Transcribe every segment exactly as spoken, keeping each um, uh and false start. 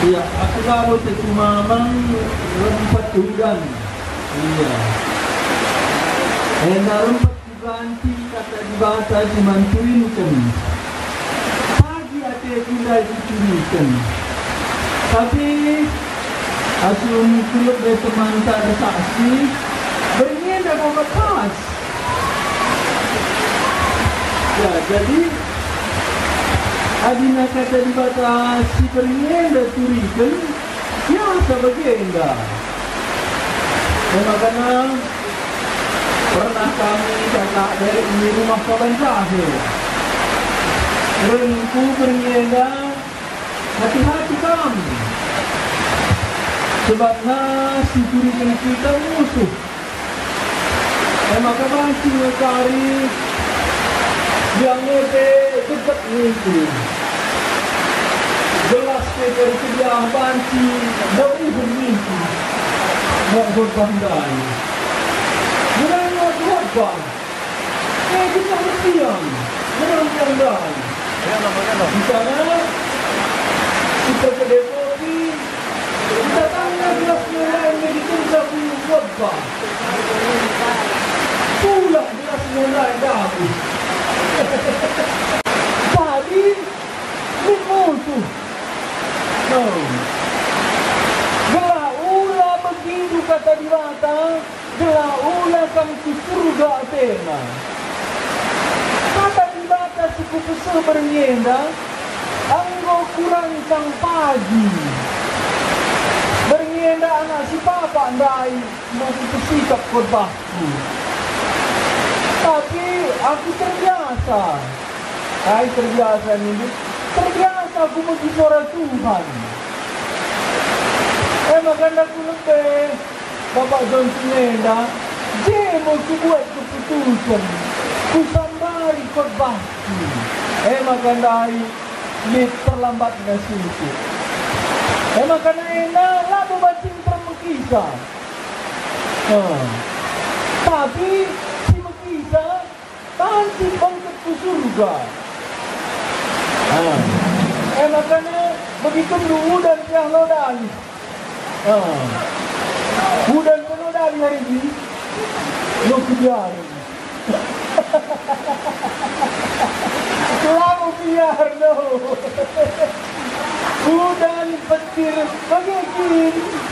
Iya, aku tahu cuma bang rempat udan. Iya. Eh, rempat ganti kata dibaca dimantuin kan. Pagi ada tidak dicurikan. Tapi asum kulit dari teman tak ada saksi, berinya dah mau lepas. Ya, jadi adina kata dibaca si berinya dah turikan, ya sebagainya. Memang kerana pernah kami kata dari ini rumah kawan saya. Rengku berinya hati-hati kami. Sebabnya si turikan kita musuh. Memang kawan si mencari yang lebih dekat itu. Jelas dari kedia banci dari bermimpi nak berbandai. Jangan nak berbandai. Eh kita bersiang, berbandai. Di sana kita kedai kopi, kita tanya gelas lain yang ditulis punya berbandai. Pula gelas lain dah habis. Tadi ni musuh. No. Gelah ula begitu kata diwata, gelah ula kamu ke surga Athena. Kata diwata suku besar bernyenda, anggo kurang sang pagi. Bernyenda anak si papa ndai masih bersikap khotbahku. Tapi aku terbiasa. Hai terbiasa ini. Terbiasa aku bagi suara Tuhan. Eh makan aku lebih Bapak John Sinenda. Dia mau buat keputusan. Ku sambari khotbahku. Eh makan dari Lip terlambat nasi itu. Eh makan enak lah membacing termekisah. Hmm. Tapi kita tanti bangkit ke surga. Ah. Eh makanya begitu dulu dan yang lodali. Ah. Udan penodali hari ini. Lo kebiaran. Selalu biar no. Udan petir bagi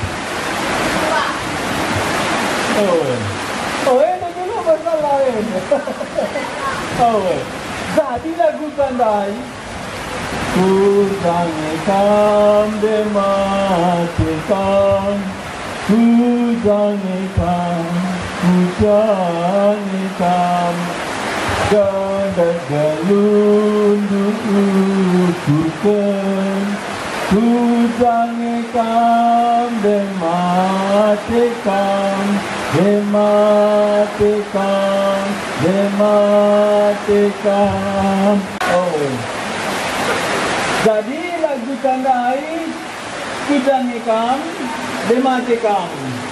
Oh. Oh, ini dulu masalah ini. Oh, jadi lagu tandai. Ku jangan dematikan, ku jangan, ku jangan, dan galunduk ukurkan, ku jangan dematikan. Dematikan, dematikan. Oh. Jadi lagu tandai kujanikan, dematikan.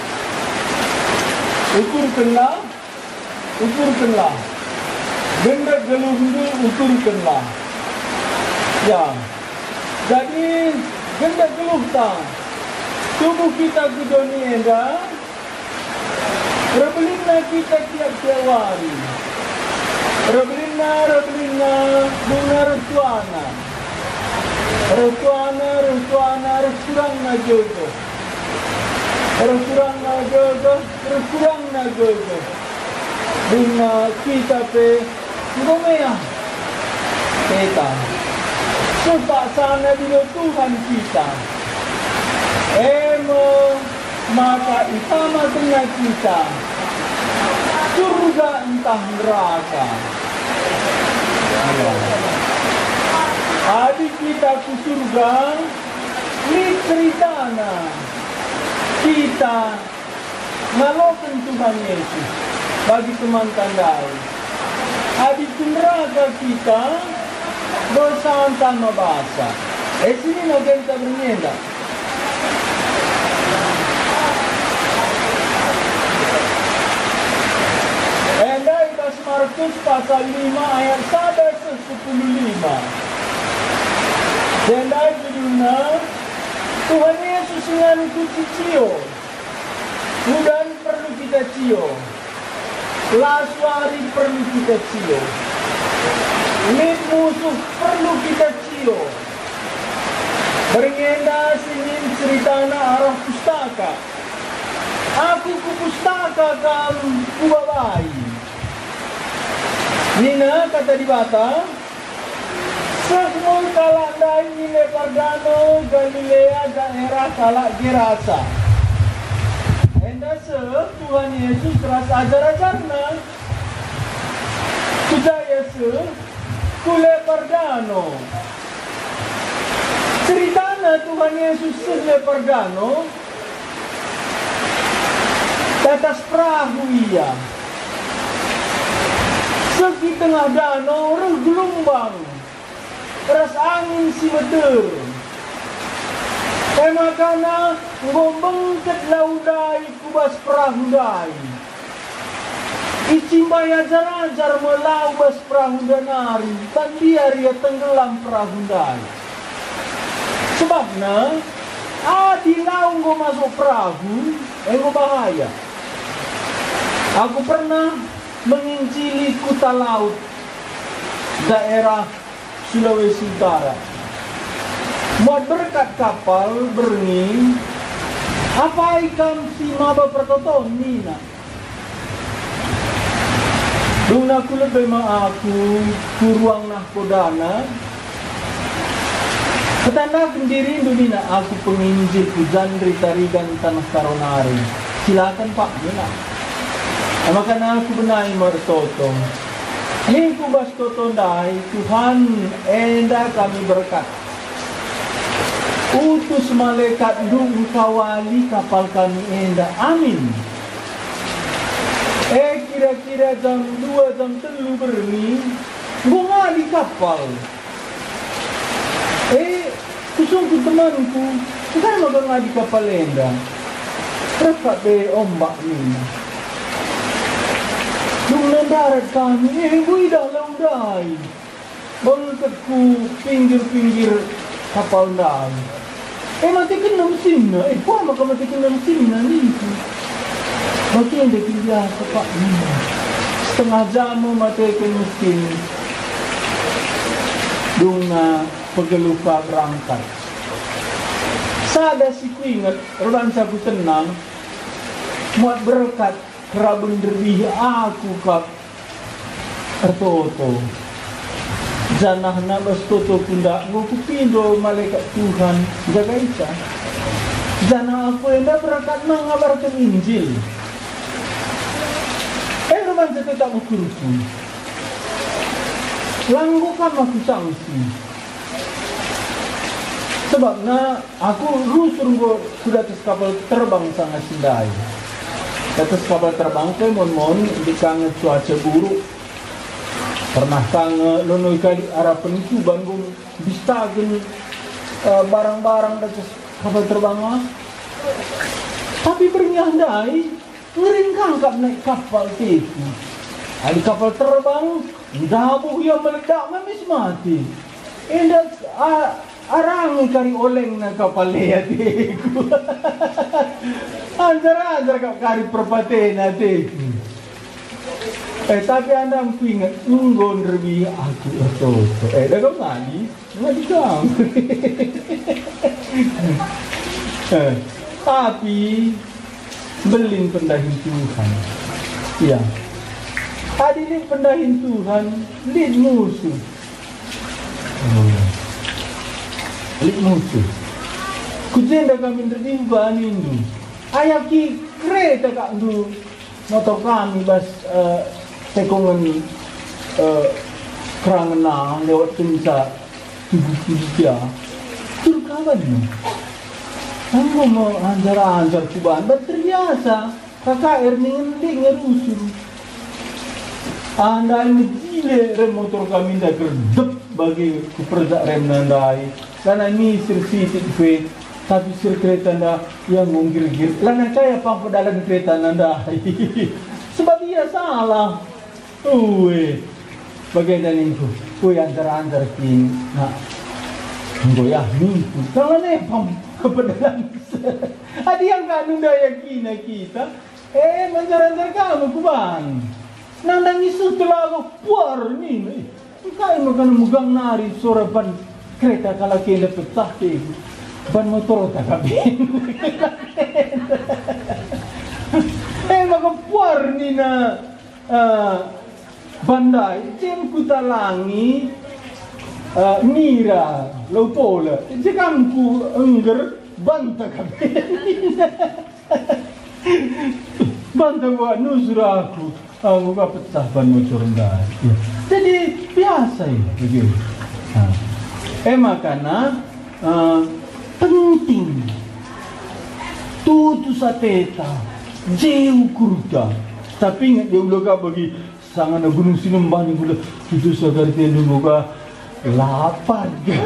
Ukurkanlah, ukurkanlah. Benda gelundu ukurkanlah. Ya. Jadi benda geluh tak. Tubuh kita ke dunia Rebelina kita tiap-tiap hari. Rebelina, rebelina, bunga retuana. Retuana, retuana, resurang na jojo. Resurang na jojo, resurang na jojo. Bunga kita pe, ngomea. Kita. Sebab sana bila Tuhan kita. Emo. Maka utama dengan kita surga entah neraka. Adik kita ke surga, ini ceritana kita ngalokan Tuhan Yesus bagi teman tandai. Adik neraka kita bersama bahasa. Eh sini nak kita bernyenda. Markus pasal lima ayat satu sepuluh lima. Dan dari judulnya Tuhan Yesus dengan kuci cio. Bulan perlu kita cio. Laswari perlu kita cio. Lid musuh perlu kita cio. Berngenda sinin ceritana arah pustaka. Aku ku pustaka kam kubabai. Nina kata di bata. Semua kalak dai nile Pardano Galilea daerah kalak Gerasa. Enda se Tuhan Yesus rasa ajar-ajarna. Kujaya se kule Pardano. Ceritana Tuhan Yesus se Pardano. Atas perahu ia. Segi tengah danau gelombang. Keras angin si betul. Kaya makana ngombang ket laudai kubas perahu dai. Icimbaya ajar-ajar melau bas perahu danari. Dan dia ria tenggelam perahu dai. Sebabnya adi lau ngo masuk perahu, ngo bahaya. Aku pernah menginjili Kuta Laut, daerah Sulawesi Utara. Muat berkat kapal berengi, apa ikam si maba pertoton nina. Duna aku lebih ma aku kuruang nahkodana. Ketanda sendiri dulina aku penginjil Kujandri Tarigan Tanah Karonari. Silakan Pak, nina. Makanya aku benai mertoto. Ini kubas toto dai Tuhan enda kami berkat. Utus malaikat dung kawali kapal kami enda. Amin. Eh kira-kira jam dua jam telu berni bunga di kapal. Eh kusung ku temanku, bukan magang di kapal enda. Berapa be ombak ni? Dung darat kami, eh gue dah laudai. Bangkatku pinggir-pinggir kapal dai. Eh mati kena mesin na, eh kuah maka mati kena mesin na ni. Mati yang dia biasa Pak ni. Setengah jam mati kena mesin. Dung na pegelupa berangkat. Sada si ku ingat, reban sa ku tenang. Muat berkat. Kerabun derbi aku kap ertoto janah nabas toto pundak ngoku pindo malaikat Tuhan jaga isa janah aku enda berangkat mengabarkan Injil eh roman saya tak ukurku langgukan aku sanksi sebabnya aku rusur sudah atas kapal terbang sangat sindai. Atas kapal terbang ke mon-mon di kangen cuaca buruk. Pernah kangen lonoi kali arah penikuban gum bistagen uh, barang-barang atas kapal terbang. Tapi bernyandai ngering kangkap naik kapal itu. Di kapal terbang dabuh yang meledak memis mati. Indah uh, arang kari oleng na kapal lihat itu. Anjar-anjar kau kari perpaten nanti. Eh tapi anda aku ingat unggon rebi aku atau eh dah kau ngadi ngadi kau. eh, tapi belin pendahin Tuhan. Ya. Tadi ni pendahin Tuhan lid musuh. Oh. Lid musuh. Kujenda kami rebi banindu. Ayah ki kereta kak dulu motor kami bas uh, tekongan uh, kerangna lewat tunca tubuh-tubuh dia tur kawan ni kamu mau anjar-anjar kuban berteriasa kakak air ngendi ngerusur anda ini gile rem motor kami dah gerdep bagi kuperdak rem nandai karena ini sersitik fe tapi sir kereta anda yang menggir-gir. Lana kaya pang pedalan kereta anda. Sebab ia salah. Uwe. Bagaimana itu? Uwe antar-antar king. Nah. Goyah minggu. Kalau ni pang Padahal ada yang kanung daya kina kita. Eh, manjar-manjar kamu kubang. Nang nangis setelah aku puar ni. Kaya makan mugang nari sorapan kereta kalau kena pecah ke. Ban motor tak kabin. Eh, makan puar ni na uh, bandai. Jem kutalangi uh, nira laupola. Jekam ku engger banta kabin. Banta buat nusra aku. Aku gak pecah ban motor dah. Ya. Jadi biasa ya begitu. Nah. Eh makanya uh, penting tutu sateta jauh kurda. Tapi ingat dia udah gak bagi sangat gunung sinembah ni pula tutu sakar telu muka lapar.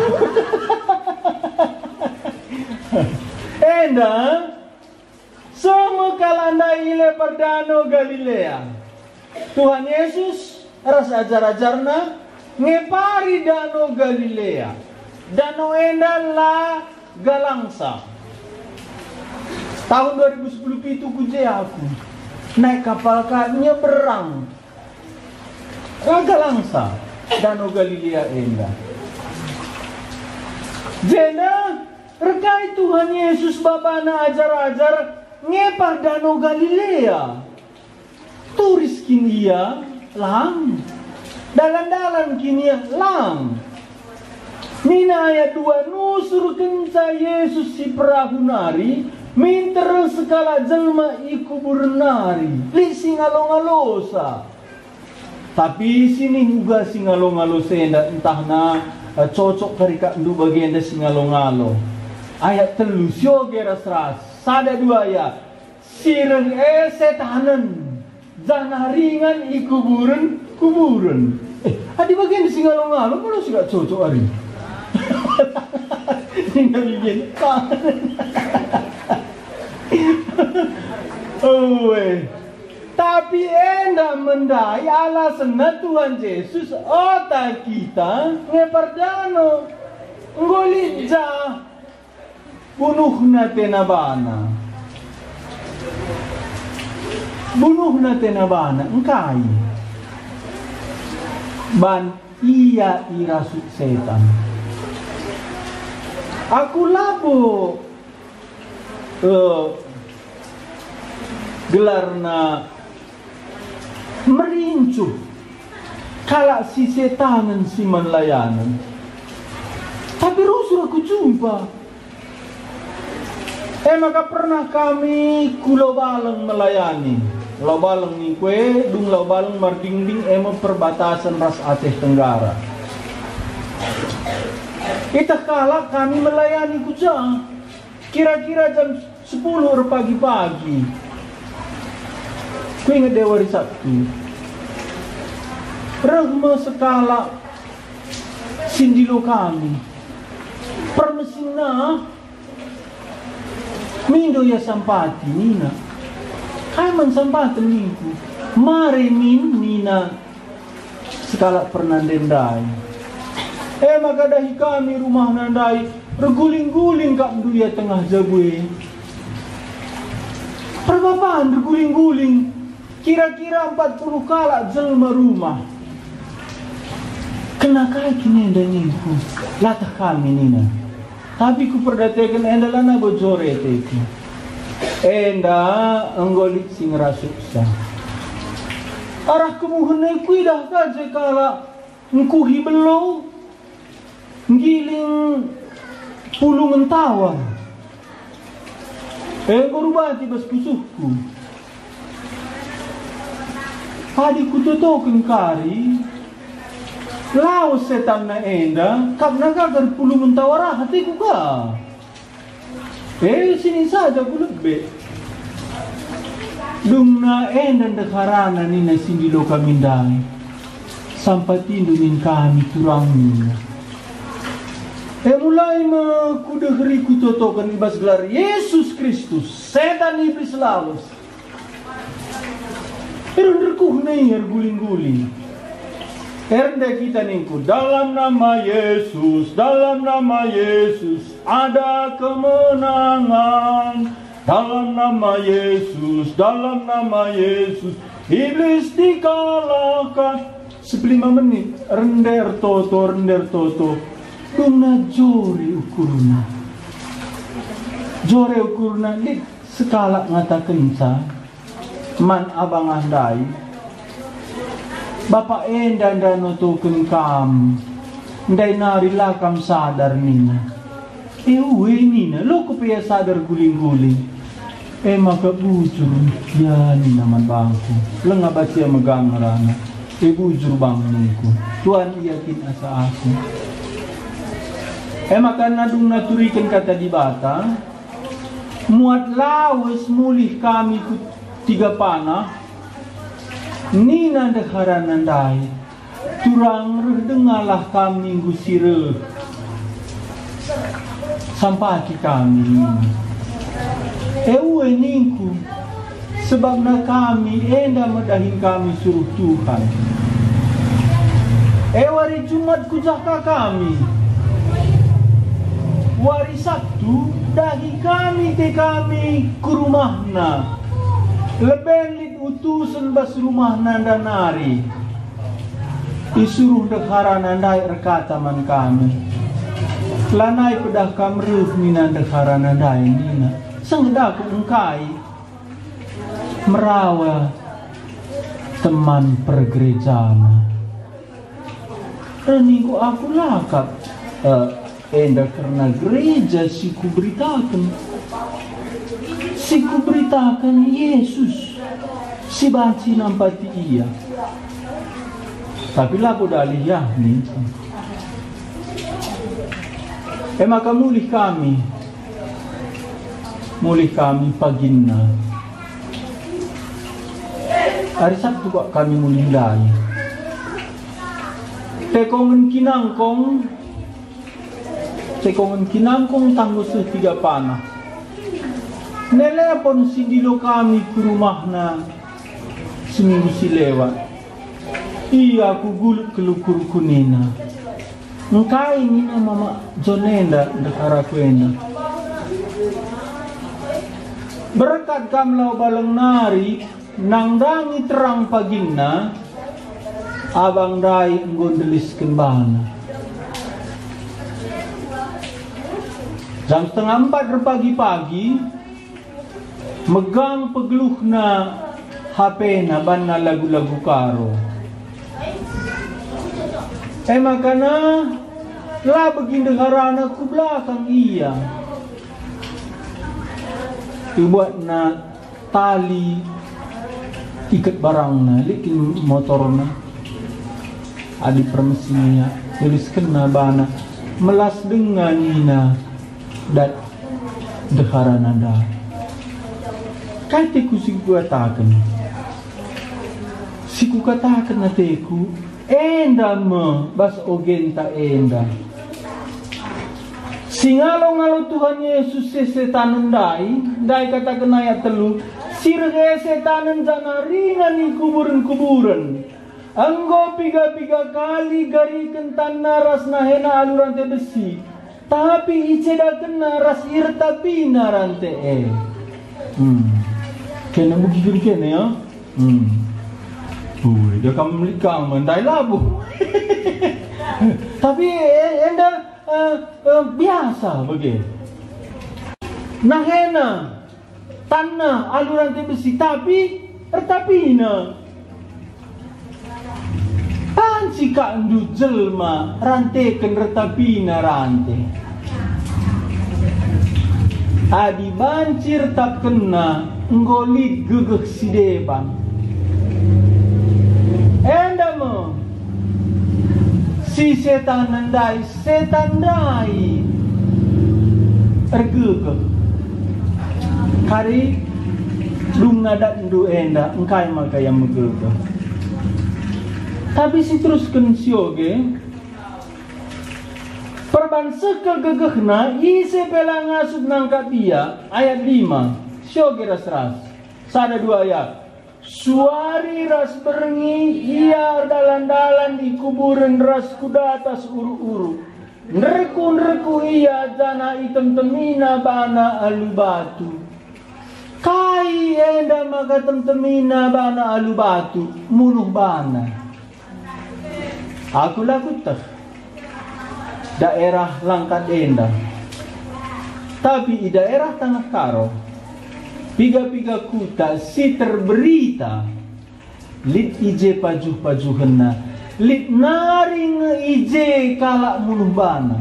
Enda semua kalanda ile perdano Galilea. Tuhan Yesus ras ajar-ajarna ngepari danau Galilea. Danau enda la galangsa. Tahun dua ribu sepuluh itu kuje aku naik kapal ka nyeberang. La galangsa danau Galilea enda. Jena rekai Tuhan Yesus babana ajar-ajar ngepar danau Galilea. Turis kini ya lang, dalan-dalan kini ya lang. Nina ayat dua nusur kenca Yesus si perahu nari, minter sekala jelma iku bernari, li singalong-alosa. Tapi sini juga singalong-alo senda entah na uh, cocok karika ndu bagian da singalong-alo. Ayat telu sio geras ras, sada dua ya, sireng e setanen. Jangan ringan i kuburan kuburan. Eh, adi bagian singalong-ngalong kalau sudah cocok hari. Tinggal bikin oh, eh. Tapi enda mendai alasan Tuhan Yesus otak kita ngepardano ngolija bunuh na tenabana. Bunuh na tenabana engkai ban iya irasuk setan. Aku labo uh, gelarna merincuh kala si setanan si manlayanan. Tapi rusur aku jumpa. Eh maka pernah kami kulo baleng melayani. Lau baleng ni kue, dung lau baleng marding-ding emo perbatasan ras Aceh Tenggara. Kita kala kami melayani kuca. Kira-kira jam sepuluh pagi-pagi. Ku ingat Dewa hari Sabtu. Rahma sekala sindilo kami. Permesina mindo ya sampati nina. Kaiman sampatan minggu. Mari min nina sekala pernah dendai. Eh maka dahi kami rumah nandai reguling-guling kak duya tengah jagwe. Perbapaan reguling-guling. Kira-kira empat puluh kala jelma rumah. Kena kai kini endanginku. Latah kami nina. Tapi ku perdatekan endalana bojore teku. Enda anggolik sing rasuksa. Arah kemuhun ku dah kaje kala ngkuhi belo ngiling pulu mentawa. Eh korubati bas pusuhku. Hadi ku totoken kari. Lau setan na enda kap nagagar pulu mentawara hatiku ka. Eh sini saja ku lebih. Dung na enda dekarana ni na sindilo kami dai. Sampai tindumin kami turang nina. Eh mulai ma kudehri ku totokan ibas gelar Yesus Kristus. Setan iblis lawas. Pero nderkuh na guling-guling. Ernde kita ningku, dalam nama Yesus, dalam nama Yesus ada kemenangan. Dalam nama Yesus, dalam nama Yesus iblis dikalahkan. Sebelima menit, render toto, render toto, guna jori ukurna. Jori ukurna, di sekala ngata kenca, man abang andai. Bapak enda dan nutukin kam, ndai nari lakam sadar nina. Eh uwe nina, lo kepaya sadar guling-guling. Eh maka bujur, ya nina man bangku. Lengah baca megang rana. Eh bujur bang ningku. Tuhan yakin asa aku. Eh maka nadung naturikan kata di bata. Muat lawes mulih kami ku tiga panah. Nina dekharan nandai turang dengalah kami gusire sampati kami ewe ningku sebab na kami enda medahin kami suruh Tuhan ewari Jumat kujaka kami wari Sabtu dahi kami te kami ke rumahna lebelit utusan bas rumah nanda nari disuruh dekhara nandai rekata man kami lanai pedah kamruh nina dekhara nandai nina sengda ku engkai merawa teman pergerejana ini ku aku lakap uh, enda karena gereja si ku beritakan si ku beritakan Yesus si banci nampati iya tapi laku dalih ya nih eh maka mulih kami mulih kami paginna hari Sabtu kok kami mulih lagi tekongan kinangkong tekongan kinangkong tangguh tiga panah nelepon sindilo kami ke rumahna seminggu si lewat iya aku gulut kelukur kunina engkai nina mama jonenda dekara kuena berkat kamlau baleng nari nangdangi terang paginna abang rai nggondelis kembana jam setengah empat pagi-pagi megang pegeluhna H P na banna lagu-lagu karo. Eh makana lah begini dengaran aku belakang iya. Dibuat na tali ikat barang na likin motor na adi permesinya tulis kena bana melas dengan nina dan dengaran anda. Katiku si katakan, si ku katakan na teku, enda me bas ogen ta enda. Singalo-ngalo Tuhan Yesus sesetanan dai, dai katakan ayat telu, sirge setanan jana ringan ni kuburan-kuburan. Anggo piga-piga kali gari kentan naras nahena aluran te besi, tapi iceda kena ras irta pina rante eh. Hmm. Kena begitu kena ya. Hmm. Ui, dia kamu melikang mendai labu. Tapi enda uh, uh, biasa bagi. Nahena tanah aluran te besi tapi ertapina. Panci ka ndu jelma rante ken ertapina rante. Adi bancir tak kena ngolit gegek si depan. Enda mo si setan nandai setan dai ergegek kari lung nadak ndu enda engkai maka yang megegek. Tapi si teruskan sioge perban sekel gegehna ise pela ngasut nangkat dia ayat lima sioge ras-ras sada dua ayat Suari ras berengi ia dalan-dalan di kuburan ras kuda atas uru-uru. Nreku-nreku ia jana item temina bana alu batu. Kai enda maka tem-temina bana alu batu munuh bana. Aku laku tak daerah Langkat Enda. Tapi di daerah Tanah Karo piga-piga kuta si terberita lit ije pajuh-pajuhena lit naring ije kalak munuh bana.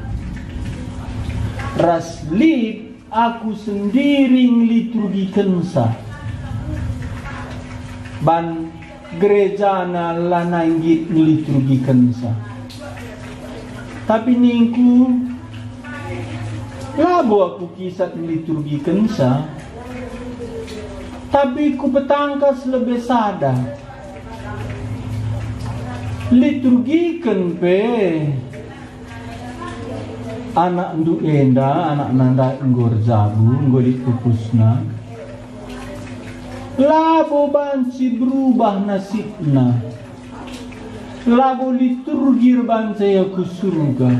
Ras lit aku sendiri ngeliturgi kensa ban gerejana lananggit ngeliturgi kensa. Tapi ningku labo aku kisah ngeliturgi kensa. Tapi ku petangkas lebih sadar liturgikan pe anak ndu enda anak nanda nggor zabu nggolit pupusna labo banci berubah nasibna labo liturgir bancaya ku surga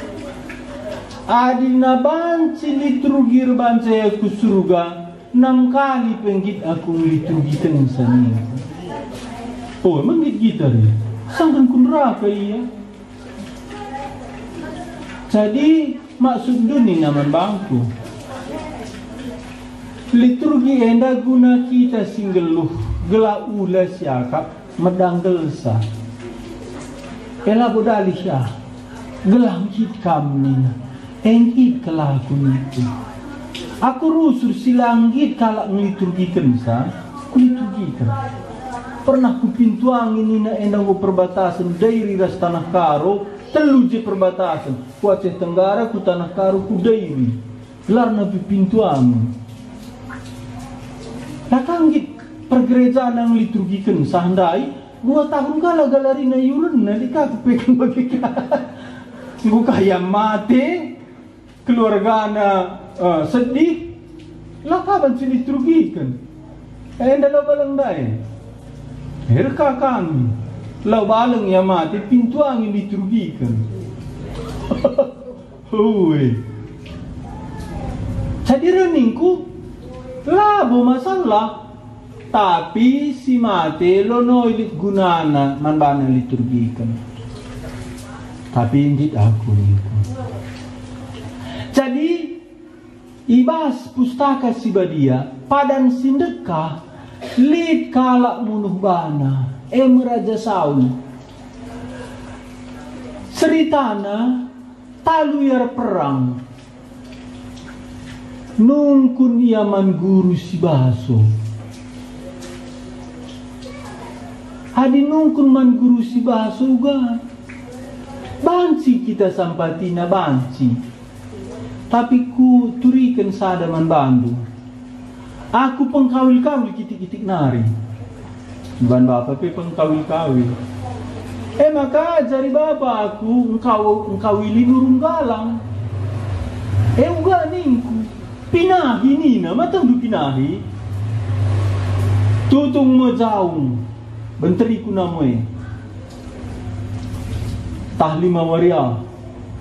adina banci liturgir bancaya ku surga. Enam kali penggit aku liturgikan sani. Oh, emang gitar ya? Sangkan ku neraka iya. Jadi maksud dunia naman bangku. Liturgi enda guna kita singgeluh gela ula siakap medang gelsa. Ela bodali syah gelang kit kamnina engkit kelakun itu. Aku rusur silanggit kalak ngeliturgikan sa, ku liturgikan. Pernah ku pintu angin ina endang ku perbatasan dairi ras Tanah Karo, telu je perbatasan. Ku Aceh Tenggara ku Tanah Karo ku dairi. Gelar nabi pintu angin. Nakanggit pergerejaan yang liturgikan sahandai, dua tahun kala galarina yurun nalika ku pekan bagi ku kaya mati, keluarga na Uh, sedih lah kapan sih liturgikan enda lo balang dai herka kami lo balang ya mati pintu angin liturgikan. Hui jadi reningku labo masalah tapi si mati lo noilit gunana man bana liturgikan tapi indit aku niku. Jadi ibas pustaka sibadia padan sindekah lid kalak munuh bana em Raja Saul seritana taluyar perang nungkun iaman guru si baso hadi nungkun man guru si baso ga banci kita sampatina banci. Tapi ku turikan sadaman Bandung. Aku pengkawil-kawil kitik-kitik nari. Ban bapak pe pengkawil-kawil. Eh maka jari bapak aku engkau engkawili nurung galang. Eh uga ningku pinahi nina matang du pinahi. Tutung majaung benteri ku namoy. Tahlima waria.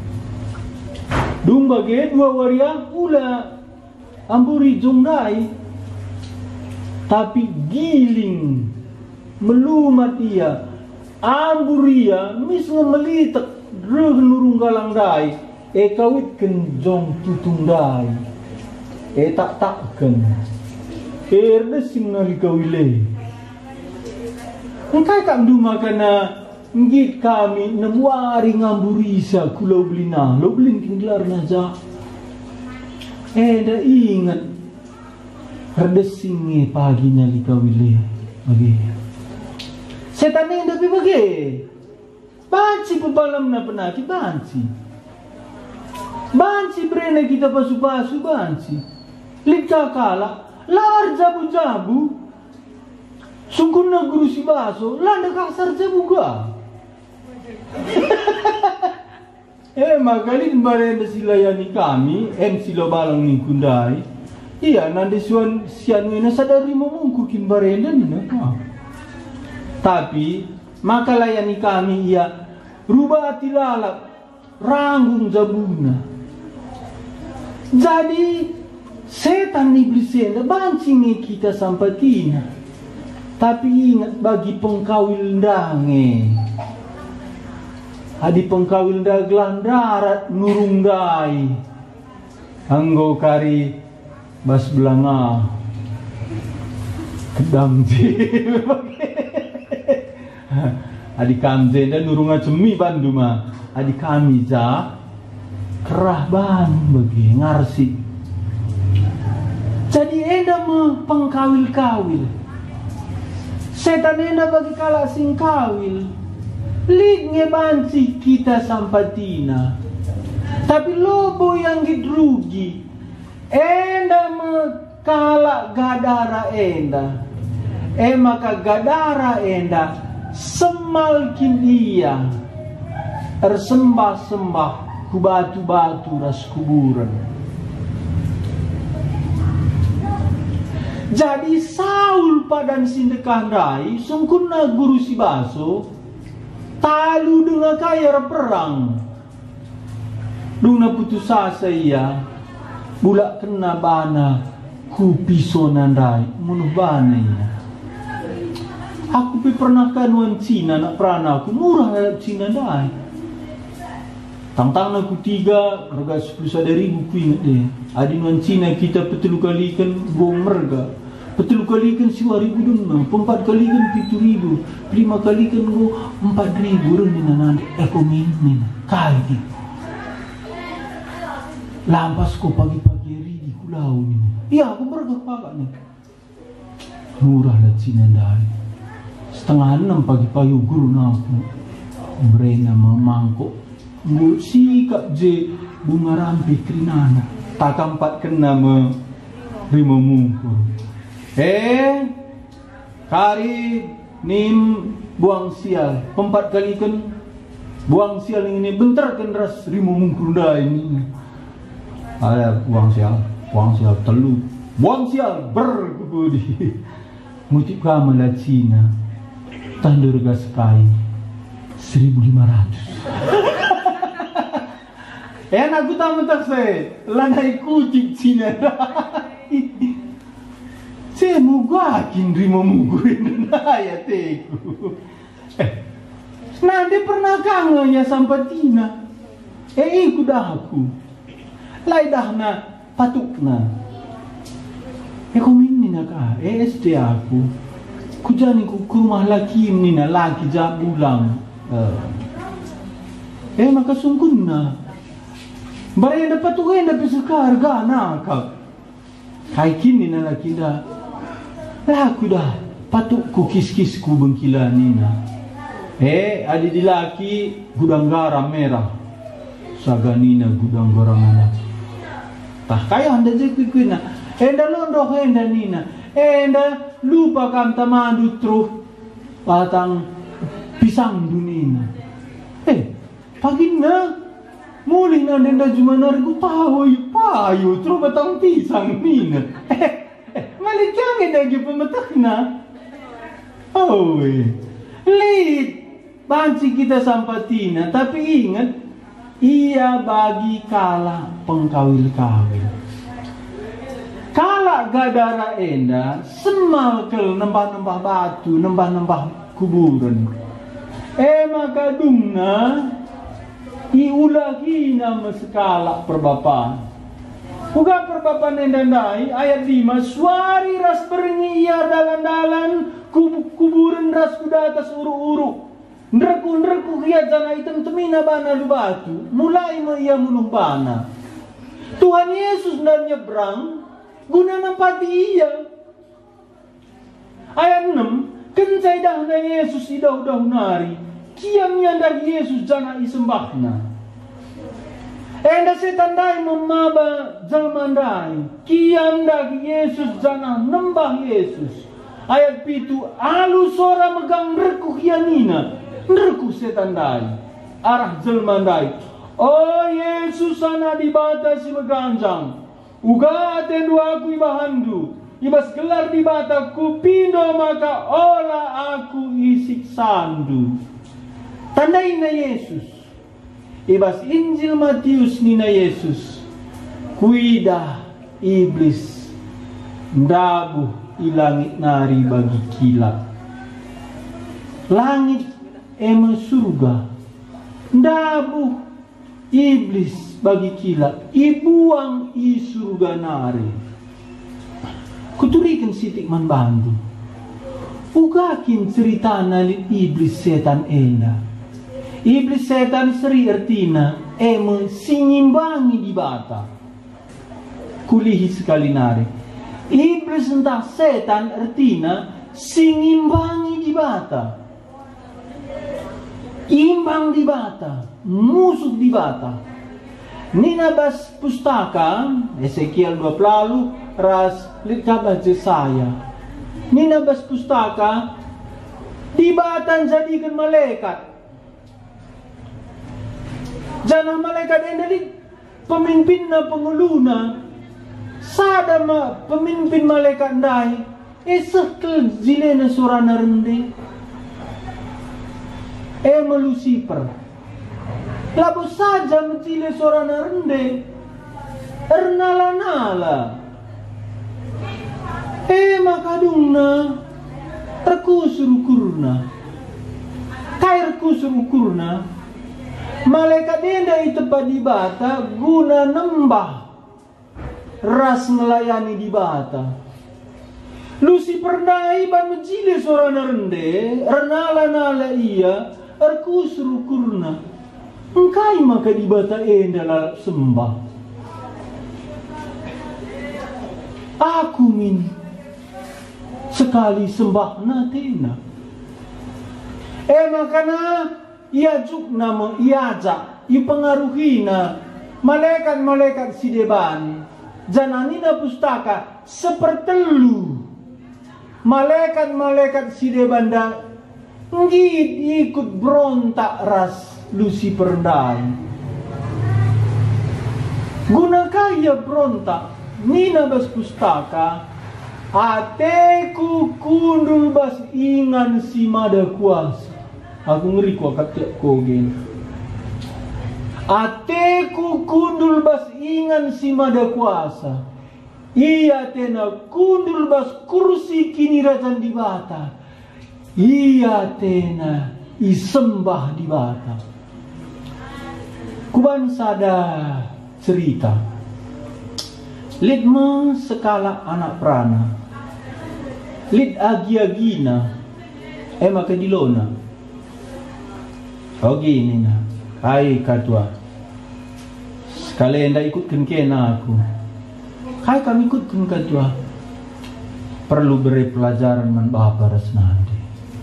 Dumba ge dua waria ula amburi jongdai tapi giling melumat ia amburia misnga melitek reh nurung galang dai e kawit kenjong tutung dai e tak takken erde sing nali kawile engkai tak duma kana ngit kami nemuari ngamburisa kulau belina lo belin tinggelar naja eh dah ingat redesingi paginya li kawile bagi setan ini tapi bagi banci pebalam na penaki banci banci brene kita pasu-pasu banci lika kala lar jabu-jabu sungkun na guru si baso landa kasar jabu ga. Eh magali barenda silayani kami em silo balang ni kundai Iya, nanti suan sianu ina sadari memungkukin barenda nina. Tapi maka layani kami ia rubah tilalap ranggung zabuna. Jadi setan iblis enda bancingi kita sampatina. Tapi ingat bagi pengkawil ndange. Adi pengkawil ndaglan darat nurung dai. Anggo kari bas belanga kedam je. Adi kamje dan nurunga cemi bandu ma. Adi kami ja kerah ban bagi ngarsi. Jadi enda me pengkawil-kawil. Setan enda bagi kala sing kawil. Lig ngebanci kita sampatina. Tapi lobo yang gidrugi. Enda me kala gadara enda. Eh maka gadara enda semalkin ia ersembah-sembah ku batu-batu ras kuburan. Jadi Saul padan sindekan rai sungkunna guru si baso talu dengan kaya perang. Duna putus asa ia bulak kena bana ku pisonan rai munuh bana ia. Aku pi pernah kanuan Cina nak perana aku murah dalam Cina rai. Tang-tang aku tiga harga sepuluh sada ribu ku ingat deh. Adi nuan Cina kita petelu kali kan gong merga. Petelu kali kan siwa ribu dun, empat kali kan pitu ribu, lima kali kan go empat ribu ren nina nanti aku min kali. Lampas ko pagi-pagi hari di kulau ni. Iya aku merga pakai nih. Murah lah Cina dah. Setengah enam pagi-pagi guru naku berena memangkuk ngu sikap je bunga rampi kerinana tak empat kena me rima mungkur eh kari nim buang sial empat kali kan buang sial ini bentar kan ras rima mungkur dah ini ada buang sial buang sial telu buang sial berkebudi ngutip kamala Cina tanda harga sekali seribu lima ratus. Enak aku tak mentak saya, lanai kutip Cina. Saya mugakin rima mugurin ya teku. Eh, nanti pernah kangen ya sampatina. Eh, ikut dah aku. Lai dah na patukna. Eh, kau ini nak ah? Eh, S D aku. Kujani ku rumah laki ni na laki jap bulang. Eh maka sungkunna. Barang dapat tu kan dapat sekar gana kau. Kai kini na laki dah. Laku dah. Patuk ku kis-kis ku bengkila ni na. Eh adi di laki gudang garam merah. Saganina gudang garam anak. Tah kaya anda je kuikuina. Enda londo enda nina. Enda lupa kam tamandu truh batang pisang dunina. Eh, pagi na mulih na denda jumanar ku tahu payu truh batang pisang nina. Eh, eh malik yang lagi pemetakna. Oh, lit banci kita sampatina, tapi ingat ia bagi kala pengkawil-kawil. Kala gadara enda semal kel nembah-nembah batu, nembah-nembah kuburan. Eh maka dungna iulahina mesekala perbapaan. Uga perbapaan enda ndai ayat lima suari ras berngia dalan-dalan kuburan ras kuda atas uru-uru. Nreku-nreku kia jana item temina bana lu batu. Mulai me ia muluh bana. Tuhan Yesus dan nyebrang guna nampati ia. Ayat enam, kencai dahna Yesus idah-udah nari, kiamnya dari Yesus jana isembahna. Enda setan dai memaba zaman dai, kiam dari Yesus jana nembah Yesus. Ayat pitu, alu sora megang reku kianina, reku setan dai, arah zaman dai. Oh Yesus sana dibatasi meganjang. Uga atendu aku ibahandu, ibas gelar di bata kupindo maka ola aku isik sandu. Tandai na Yesus. Ibas Injil Matius ni na Yesus. Kuida iblis ndabu ilangit nari bagi kilat. Langit ema surga. Ndabu iblis bagi kilat. Ibuang i surga nari. Kuturikan sitik man bandu. Ugakin cerita nalit iblis setan enda. Iblis setan seri artina ema sinyimbangi di bata. Kulihi sekali nari. Iblis entah setan artina singimbangi di bata. Imbang di bata, musuh di bata. Nina bas pustaka Ezekiel dua puluh ras likabah Jesaya. Nina bas pustaka di batan jadikan malaikat. Jangan malaikat yang dari pemimpin na penguluna sada ma pemimpin malaikat dai esekel zilena surana rende ema Lucifer labu saja mencile surana rende ernala-nala ema kadungna terkusur ukurna kair kusur ukurna malaikat denda itu di bata guna nembah ras melayani di bata. Lucifer dai ban menjile sorana rende ernala-nala iya erkusur ukurna engkai maka di bata enda lalap sembah. Aku min sekali sembah natena eh makana ia juk nama iajak ipengaruhina malaikat-malaikat sideban jananina pustaka sepertelu malaikat-malaikat sidebanda ngid ikut berontak ras Lucifer dai guna kaya berontak nina bas pustaka ateku kundul bas ingan si mada kuasa. Aku ngeri ku akak tiap kogen. Ateku kundul bas ingan si mada kuasa. Ia tena kundul bas kursi kini rajan di bata. Ia tena isembah di bata. Kuban sada cerita. Lidma sekala anak prana. Lid agi-agina. Eh maka dilona. Oh gini na, kai katua. Sekali anda ikutkan kena aku. Kai kami ikutkan katua. Perlu beri pelajaran man bapa rasnande.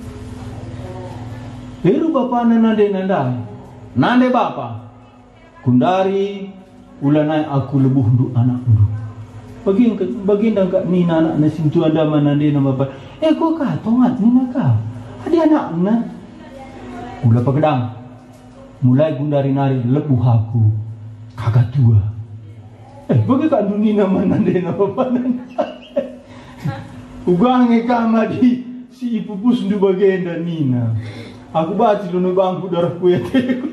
Heru bapa nande nandai. Nande bapa. Kundari ulanai aku lebuh nduk anak nduk. Bagi bagi ndak nina anak na sintu ada manande nama bapa. Eh kau katongat nina kau. Ada anak na. Gula pagedang mulai gundari nari lebuh aku kagak tua eh bagi kak dunia mana deh nama panan ugange kama di si ibu pus ndu bagenda nina aku baci lu bangku darah kueteku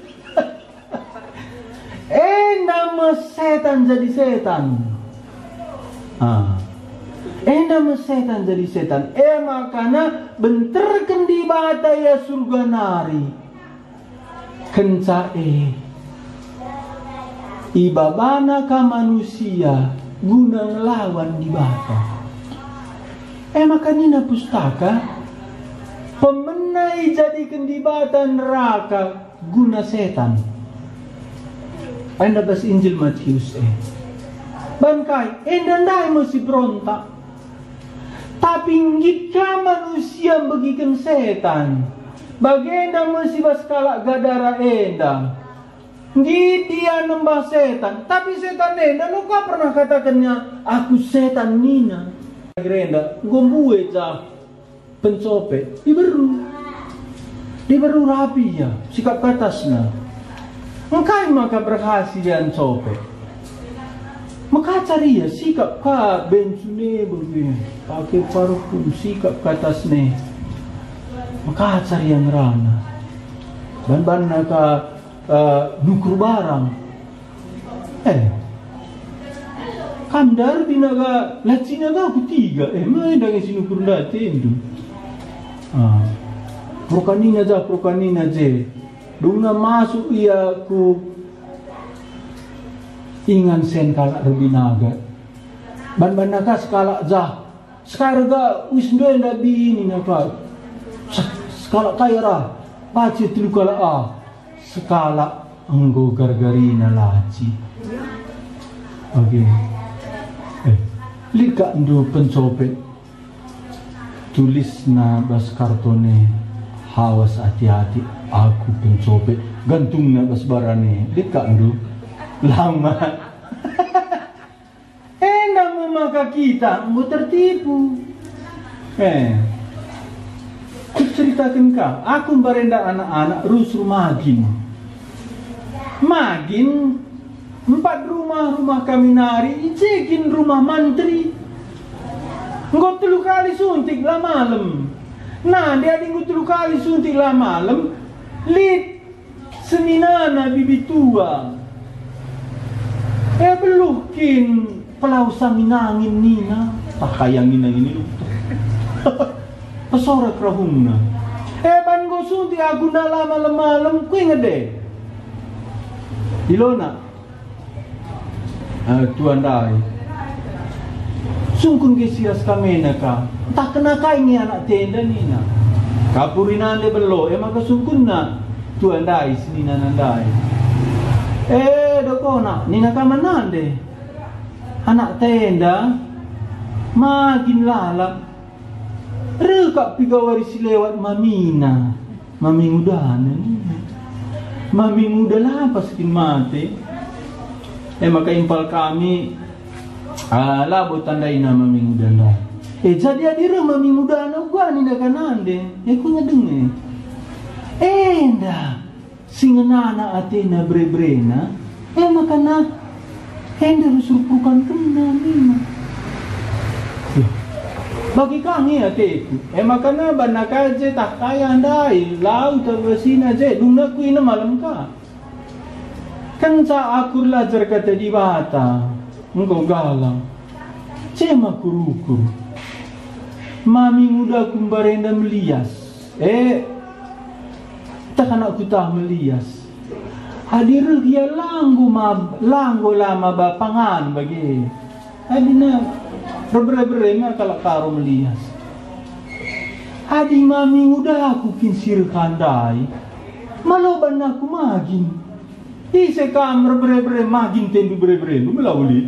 eh nama setan jadi setan ah eh nama setan jadi setan eh makana benterkan di bata ya surga nari kenca eh ibabana ka manusia guna ngelawan di bata eh makanina pustaka pemenai jadikan di bata neraka guna setan anda bas Injil Matius eh bangkai eh dandai masih berontak. Tapi jika manusia bagikan setan, bagenda masih baskala gadara endang. Dia nembah setan, tapi setan enda lo kau pernah katakannya aku setan nina. Gerenda gombue jah pencopet diberu, diberu rapi ya sikap katasna. Engkai maka berhasil dan copet. Maka cari ya sikap ka bensune begini, pakai parfum sikap ke atas ne. Maka cari yang rana. Ban-ban ka uh, nukur barang. Eh, kamdar binaga lacina ga kutiga. Eh, main dengan si nukur datin tu. Ah, prokanina ja, prokanina je. Duna masuk ia ku ingan sen kalak rebinaga ban-ban naka sekalak jah sekarang ga wisndo enda bini naka sekalak kaira baca tulu kalak ah sekalak enggo gargarina laci. Oke, okay. Eh lika ndo pencopet tulis na bas kartone hawas hati-hati aku pencopet gantung na bas barane lika ndo lama. Enak memaka kita mau tertipu. Eh, aku ceritakan kau. Aku berenda anak-anak rusur magin. Magin empat rumah-rumah kami nari, ijekin rumah mantri. Nggak telu kali suntik lah malam. Nah, dia nggak telu kali suntik lah malam. Lit seninana bibi tua. Eh belukin pelausan minangin nina tak kayang nina ini lupa pesorak rahungna. Eh ban go sunti aku na lama malam ku inget deh Ilona uh, tuan dai sungkun ke sias kamena ka tak kena kai ni anak tenda nina kapurinande belo eh maka sungkun na tuan dai sini nanandai. Eh, dokona, nina kamanande. Anak tenda makin lalap. Rekak pigawari si lewat mamina. Mami mudana nina. Mami muda lah paskin mati. Eh maka impal kami ah labo tandai na mami muda lah. Eh jadi adira mami muda na gua nina kanande. Eh kunya denge. Eh dah. Singanana atena bre-brena eh makana hende rusurpukan kena nina bagi kami ateku eh makana banaka je tak kaya andai lau tabasina je dungna ku ina malam ka kan sa aku lajar kata di bata engkau galang cema kurukur mami muda kumbarenda melias eh tak anak kutah melias hadir dia langgo ma langgo lama bapangan bagi adina berbere-bere ma kalau karo melias adi mami udah aku kinsir kandai maloban aku magin ise kam berbere-bere magin tendu bere-bere lu melawuli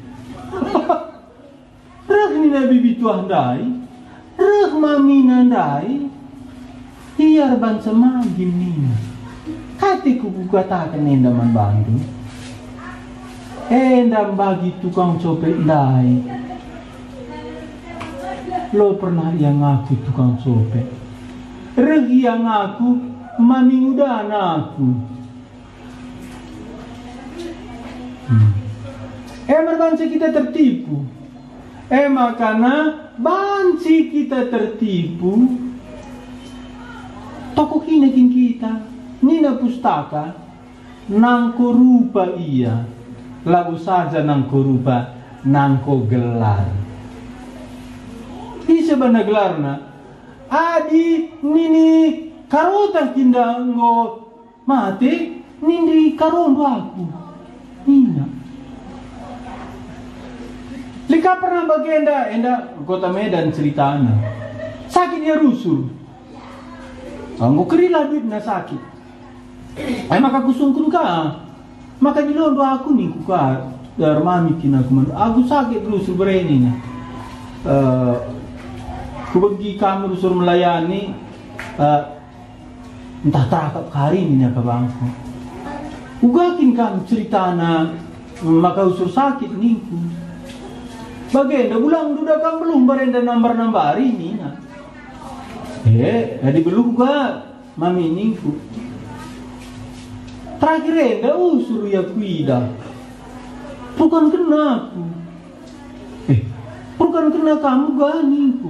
ragni nabi bitu andai rag mami nandai Iyar ban semagin nina. Katiku kukatakan endaman bantu. Endam bagi tukang copet dai. Lo pernah yang ngaku tukang copet. Regi yang ngaku mami udah anakku. Hmm. Emang banci kita tertipu. Eh makana banci kita tertipu. Toko kinakin kita, nina pustaka, nang korupa iya, lagu saja nang korupa, nang ko gelar. Isa ba naglar na? Adi nini karota kinda ngo mati, nini karondo aku, nina. Lika pernah bagenda, enda kota Medan ceritana, sakit dia rusur. Anggo kerila duit na sakit. Ay maka kusungkun ka. Maka nilondo aku nih kuka dar mami kina kuman. Aku sakit dulu sebereni na. Uh, kubagi kamu dusur melayani uh, entah terakap hari ini ka bangku. Ugakin kamu cerita na maka usur sakit niku. Bagenda bulang duda kamu belum barenda nambar-nambar ini na. Eh, di belum ka mami ningku. Terakhir enda usur ya kuida. bukan kena aku. Eh, bukan kena kamu ganinku.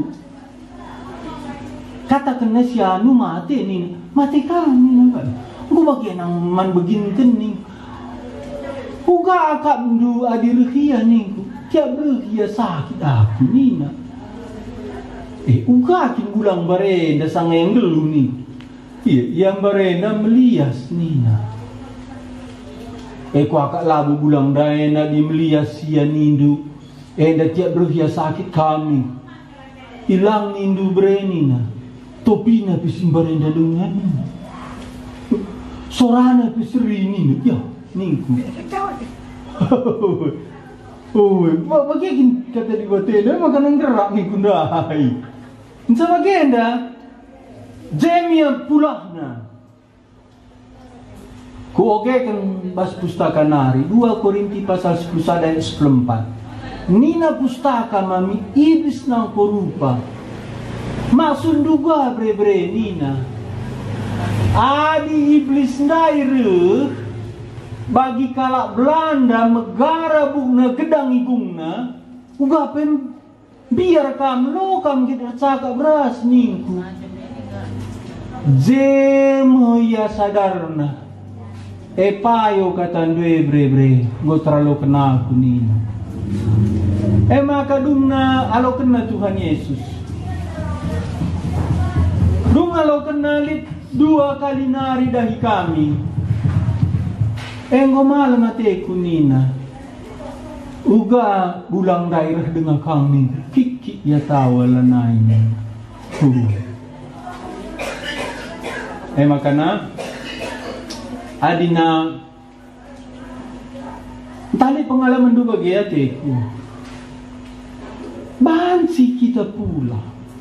Kata kena si anu mati nih, mati kami nang. Aku bagian nang man begin kening. Uga akak mdu adirhia nih, tiap berhia sakit aku nina. Eh, uga kin gulang barenda sang yang gelu nih. Iya, yang barenda melias nina. Eh, ku akak labu gulang daena di melias sia nindu. Eh, da tiap berhia sakit kami. Hilang nindu berenina. Topi na pisim barenda dengan sorana pisri ini ya ningku. Oh, bagaimana kata di batena makanan gerak ni kundai. Entah bagaimana jemia pulahna. Ku oke kan bas pustaka nari dua Korinti pasal sepuluh ayat sepuluh empat. Nina pustaka mami iblis nang korupa. Maksud juga bre-bre nina. Adi iblis ndaire bagi kalak Belanda megara bukna gedang igungna uga pem biar kam lo kam kita cakap beras ningku. Jem ya sadarna. E payo kata ndue bre-bre go terlalu kena aku nina. E maka dumna alo kena Tuhan Yesus. Dung alo kenalit dua kali nari dahi kami. Enggo malam ate kunina. Uga bulang daerah dengan kami. Kiki ya tawa lanainya. Uh. Eh makana adina tali pengalaman dua bagi ateku. Bansi kita pula.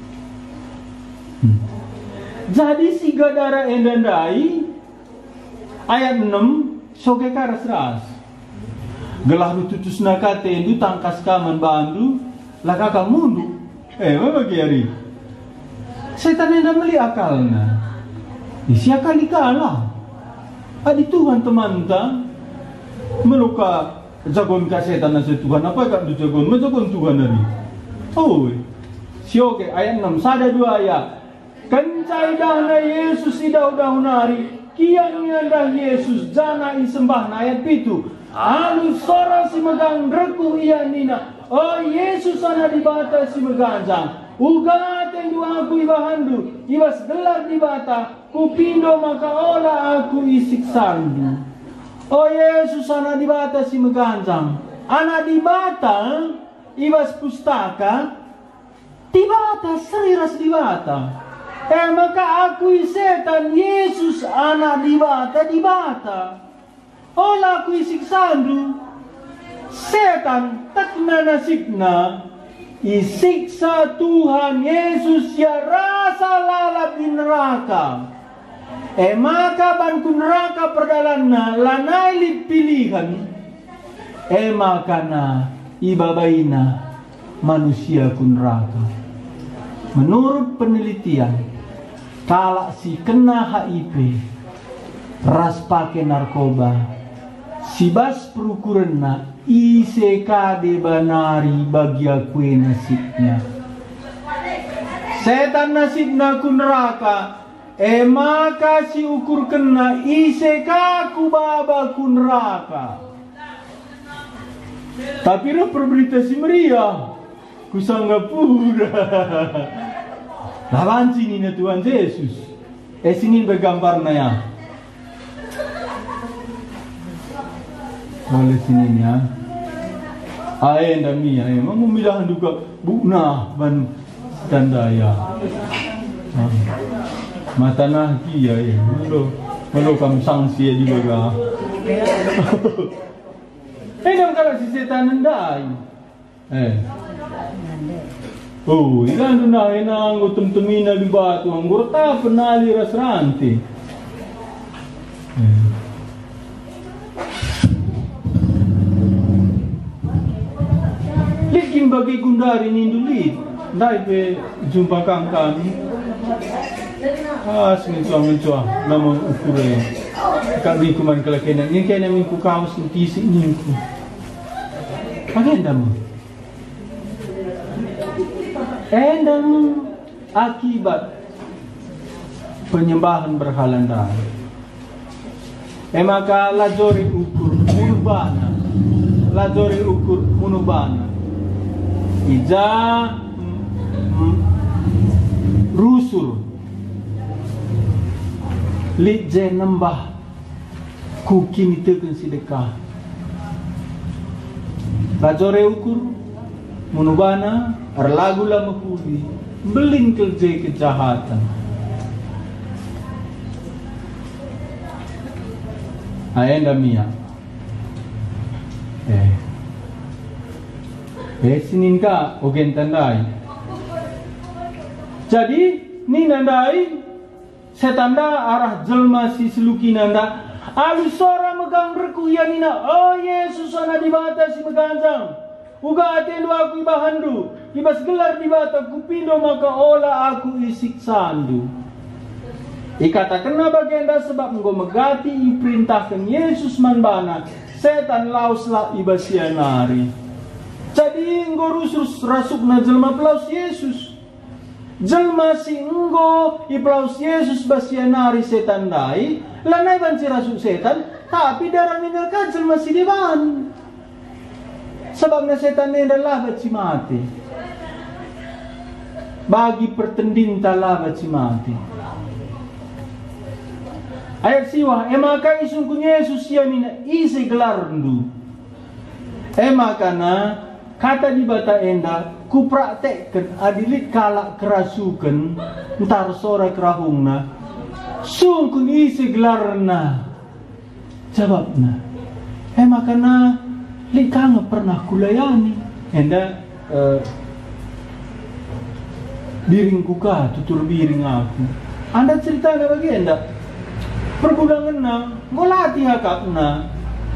Hmm. Jadi si gadara endandai ayat enam soge karas ras. Gelah tutus nakate endu tangkas kaman bandu lakaka mundu. Eh apa kiari? Setan enda meli akalna. Isi akal ikala. Adi Tuhan teman ta meluka jagon ka setan na Tuhan apa kak du jagon menjagon Tuhan dari. Oh. Sioge ayat enam sada dua ayat. Kencai dahna Yesus idau daunari kian dah Yesus jana isembah na ayat pitu anu sora si megang reku iya nina oh Yesus ana di bata si meganjang uga tendu aku ibahandu ibas gelar di bata kupindo maka ola aku isik sandu oh Yesus ana di bata si meganjang ana di bata ibas pustaka di bata seriras di bata. Eh maka akui setan Yesus anak dibata dibata. Olah akui siksandu. Setan takna nasibna. Isiksa Tuhan Yesus ya rasa lalap di neraka. Eh maka banku neraka perdalanna lanai pilihan. Eh makana ibabaina manusia ku neraka. Menurut penelitian kalau si kena H I V, ras pakai narkoba, si bas perukurenna, I C K de banari bagi aku nasibnya. Setan nasibna ku neraka, eh maka si ukur kena I C K ku baba ku neraka. Tapi lah perberita si Maria, ku Singapura. Lawan sini na Tuhan Yesus. Eh sini bergambar na ya. Boleh sini ya. Ayen dami ya. Mengumilahan juga bukna ban tandaya. Mata nah kia ya. Melo melo kam sanksi di baga. Eh nam kalau si setan ndai. Eh. Oh, ilan na ina ang utum-tumina di batu ang gurta penali rasranti. Hmm. Likin bagi gundari nindulit, dai pe jumpa kang kami. Ah, singin mencoa, namun ukure. Kami kuman kalakinan, ini kaya namin ku kaos ng tisi ninku. Pagendamu. Endang akibat penyembahan berhala ndai. Emaka lajori ukur munubana, lajori ukur munubana. Ija mm, rusur lidje nembah ku kini tekan sedekah. Lajore ukur munubana arlagu lama kuli belin kerja kejahatan. Ayanda mia. Eh. Eh sinin ka ogen tandai. Jadi ni nandai setanda arah jelma si seluki nanda alu sora megang reku ya nina. Oh Yesus ana di bata si meganjang. Uga atendo aku ibahandu. Ibas gelar di bata kupindo maka ola aku isik sandu. Ikata kena bagenda sebab engkau megati iperintahkan Yesus manbana setan lauslah ibasianari. Jadi engkau rusus rasukna jelma pelaus Yesus. Jelma si engkau ipelaus Yesus basianari setan dai. Lanai banci rasuk setan. Tapi darah minalkan jelma si dewan. Sebabnya setan ini adalah baci mati. Bagi pertendinta lah baci mati. Ayat siwa, emaka isungkun Yesus yanina isi gelarndu. Emaka na kata di bata enda ku praktekkan adilit kalak kerasukan ntar sore kerahungna sungkun isi gelarna. Jawabna, emaka na lika nggak pernah kulayani. Enda uh, biringku kah tutur biring aku. Anda cerita nggak bagi enda? Perbulangan na, ngolati hakak na.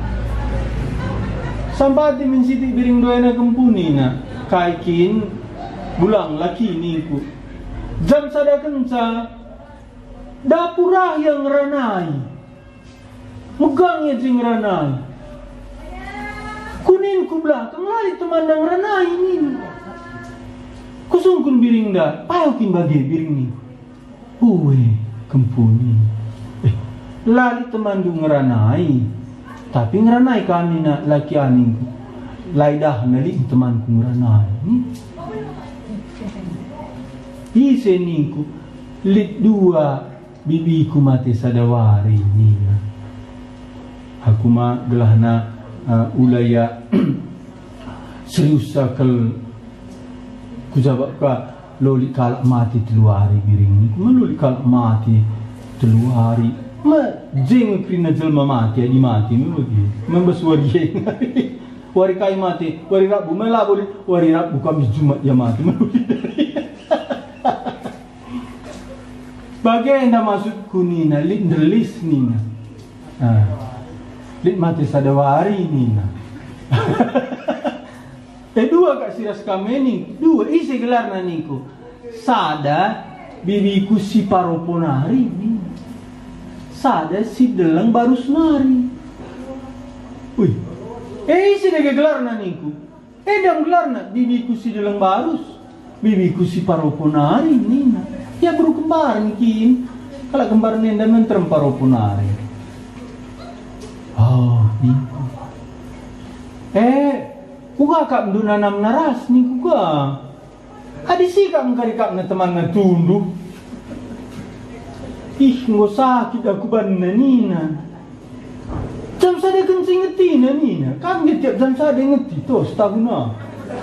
Sampati min siti biring doa na kempuni na. Kaikin, bulang laki niku. Jam sada kenca, dapurah yang ranai. Megangnya jing ranai. Kunin ku belakang lari temandang ranai ini. Kusungkun biring da, payukin bagi biring ni. Uwe, kempuni. Lali temandu ngeranai, tapi ngeranai kami na laki aning laidah nali temanku ngeranai. Ise ningku lit dua bibiku mati sadawari ni. Aku ma gelahna uh, ulaya serius sakal kujabak ka loli kalak mati teluari biring ni. Meloli kalak mati teluari. Ma jeng krina jelma mati di mati mudi membes wari wari kai mati wari rabu mela boleh wari rabu kami Jumat ya mati mudi. Bagaimana maksudku nina lit delis nina ah lit mati sadawari nina. Eh dua kak siras kameni dua isi gelar naniku sada bibiku si paroponari nina. Sada si delang baru senari. Wih, eh si dega gelar naniku. Eh dang gelar na bibiku si delang barus, bibiku si paroponari nina. Ya bro kembar mungkin. Kalau kembar nenda menterem paroponari. Oh, niku. Eh, kuga kak mdu nanam naras ni kuga. Adi si kak mengkari kak na teman na tunduh. Ih, nggak sakit aku banna nina. Jam sada kencing ngeti na nina. Kan tiap jam sada ngeti tuh setahun na.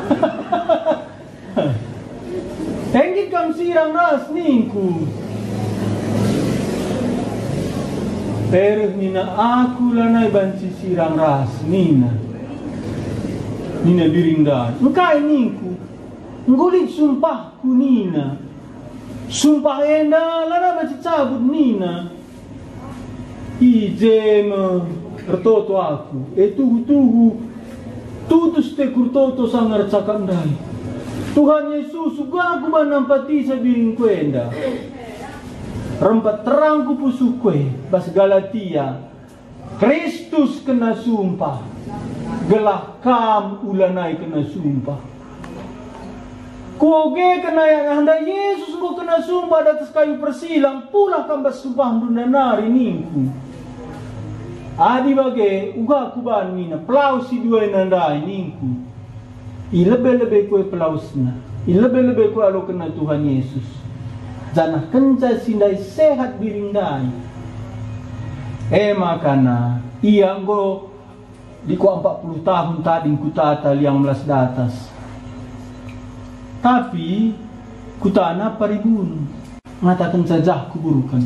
Tengit kam sirang ras ningku. Terus nina aku lanai banci sirang ras nina. Nina biringdan. Engkai ningku. Ngulit sumpahku nina. Sumpah enda lana baca cabut nina. Ije me ertoto aku. E tuhu tuhu. Tutus te kurtoto sangar cakap dai. Tuhan Yesus suka aku menampati sabiring kuenda. Rempat terang ku pusuk kue. Bas Galatia. Kristus kena sumpah. gelah kam ulanai kena sumpah. Koge kena yang anda Yesus mau kena sumpah di atas kayu persilang pula kambas sumpah dunanari ningku. Adi bage uga kuban mina pelaus si dua nandai ningku. Ilebe-lebe kue pelausna. Ilebe-lebe kue alo kena Tuhan Yesus. Janah kenca sindai sehat biringdai. Eh makana iya nggo di ku empat puluh tahun tadi ku tata liang melas datas. Tapi kutana paribun ngatakan saja kuburukan.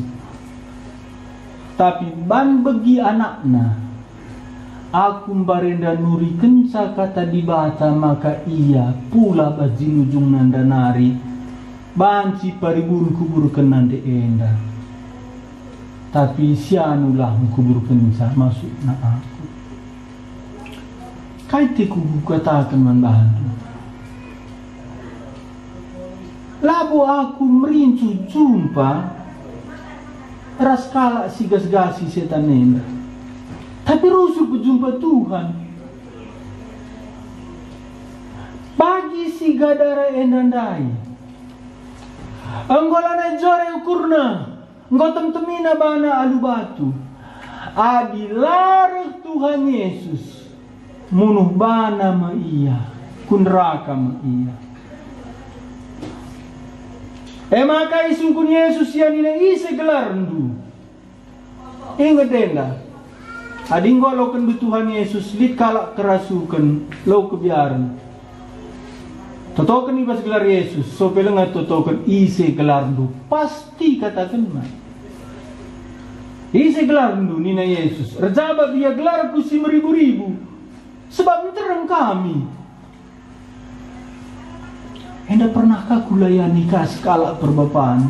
Tapi ban bagi anakna aku barenda nuri kenca kata dibata maka iya pula bajin ujung nanda nari banci paribun kuburukan nande enda. Tapi sianulah kuburukan sa masuk na aku. Kaite ku katakan man bahantu. Labu aku merincu jumpa raskala si gas-gasi setan nenda. Tapi rusuh berjumpa Tuhan. Bagi si gadara endandai. Anggolana jore ukurna. Ngotem temina bana alu batu. Adilar Tuhan Yesus. Munuh bana ma iya. Kunraka ma iya. E maka isungkun Yesus yang ini ise gelarndu. Ingat denda. Ading golokan Tuhan Yesus lit kalak kerasukan lo kebiaran. Totokan ibas gelar Yesus. So pelengat totokan ise gelarndu. Pasti katakan mah. Ise gelarndu nina Yesus. Rejaba dia gelar kusi meribu-ribu. Sebab terang kami. Enda pernahkah kulayani ka skala perbapaan?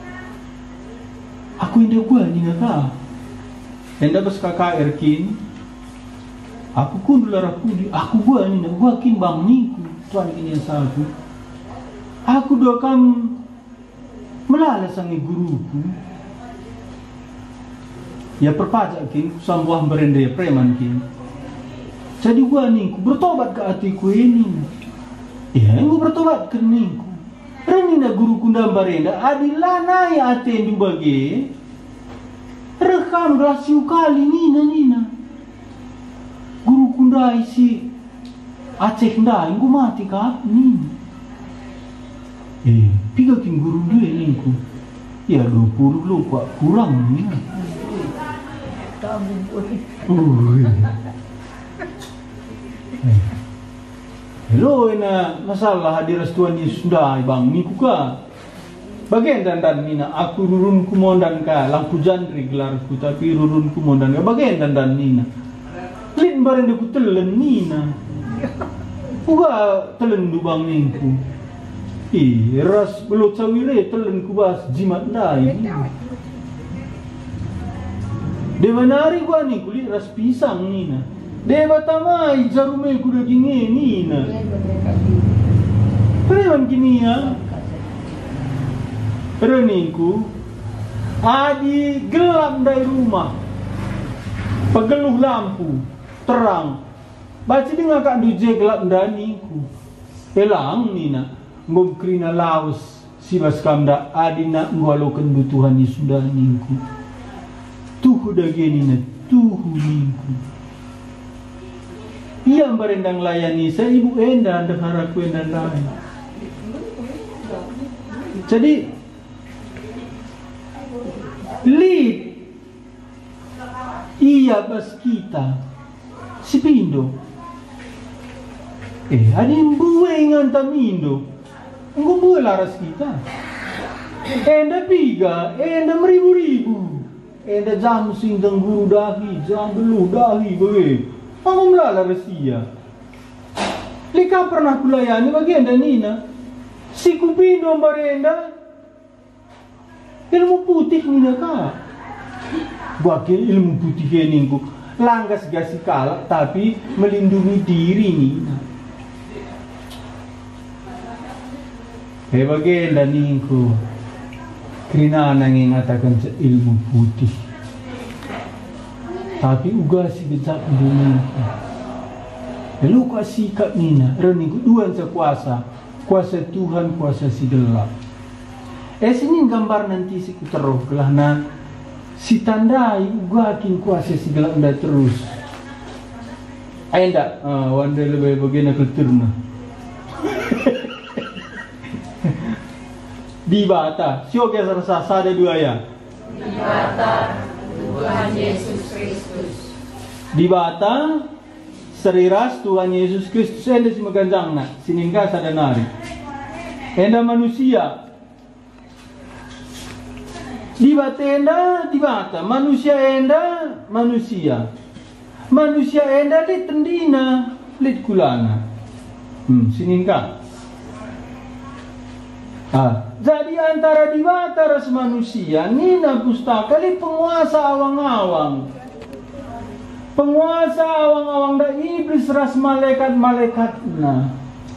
Aku enda gua ni ka. Enda bas kakak erkin. Aku kun lara kudi. Aku gua ni gua kin bang niku. Tuan kini sabu. Aku do kam melala sangi guruku. Ya perpajak kin sambuah berende preman kin. Jadi gua niku bertobat ke hatiku ini. Ya, aku bertobat ke ningku. Renina guru kunda barenda adilah nai atendu bagi. Rekam rasio kali nina nina. Guru kunda isi Aceh ndai ngu mati ka nina. Eh, piga kin guru dua ningku. Ya dua puluh lu kok kurang nina. Tabung boleh. Hello ina masalah hadiras Tuhan Yesus dah bang niku ka. Bagian dan dan nina aku rurun kumondan ka lampu jandri gelarku tapi rurun kumondan ka bagian dan dan nina. Lin bareng ku telen nina. Uga telen du bang ningku. Ih ras belut sawire telen ku bas jimat ndai. Dewanari gua ni kulit ras pisang nina. Dewa tamai jarume kuda gini nina. Preman kini ya. Reningku adi gelap dari rumah. Pegeluh lampu terang. Baca dengar kak duje gelap daniku. Elang nina. Ngomkrina laos sibas kamda adi nak ngwalokan butuhan ni sudah ningku. Tuh dagi nina tuh ningku. Ia barendang layani saya ibu enda anda haraku enda lain. Jadi lead iya bas kita si pindo. Eh ada yang buai nganta mindo. Enggak buai laras kita. Enda piga, enda meribu-ribu. Enda jam sindang guru dahi, jam belu dahi bagai. Aku melala rasia. Lika pernah kulayani bagian dan nina. Si kupindo barenda. Ilmu putih nina ka. Bagi ilmu putih keningku. Langgas gasi kalak tapi melindungi diri nina. Eh bagian dan ningku. Kena nanging ngatakan ilmu putih. Tapi uga si becak dunia. Lalu kok sikap nina, reni kuduan sa kuasa, kuasa Tuhan, kuasa si gelap. Eh sini gambar nanti si kuteroh kelahna si tandai ugakin kuasa si gelap nda terus. Ayo ndak, uh, wanda lebih bagian kulturna. Di bata, siapa yang rasa sada dua ya? Di bata Tuhan Yesus Kristus. Di bata seriras Tuhan Yesus Kristus. Enda si maganjang na, siningga sada nari. Enda manusia. Di bata enda, di bata manusia enda, manusia. Manusia enda lit tendina, lit kulana. Hmm, siningka. Ah, jadi antara diwata ras manusia, nina pustaka li penguasa awang-awang. Penguasa awang-awang da iblis ras malaikat-malaikat na.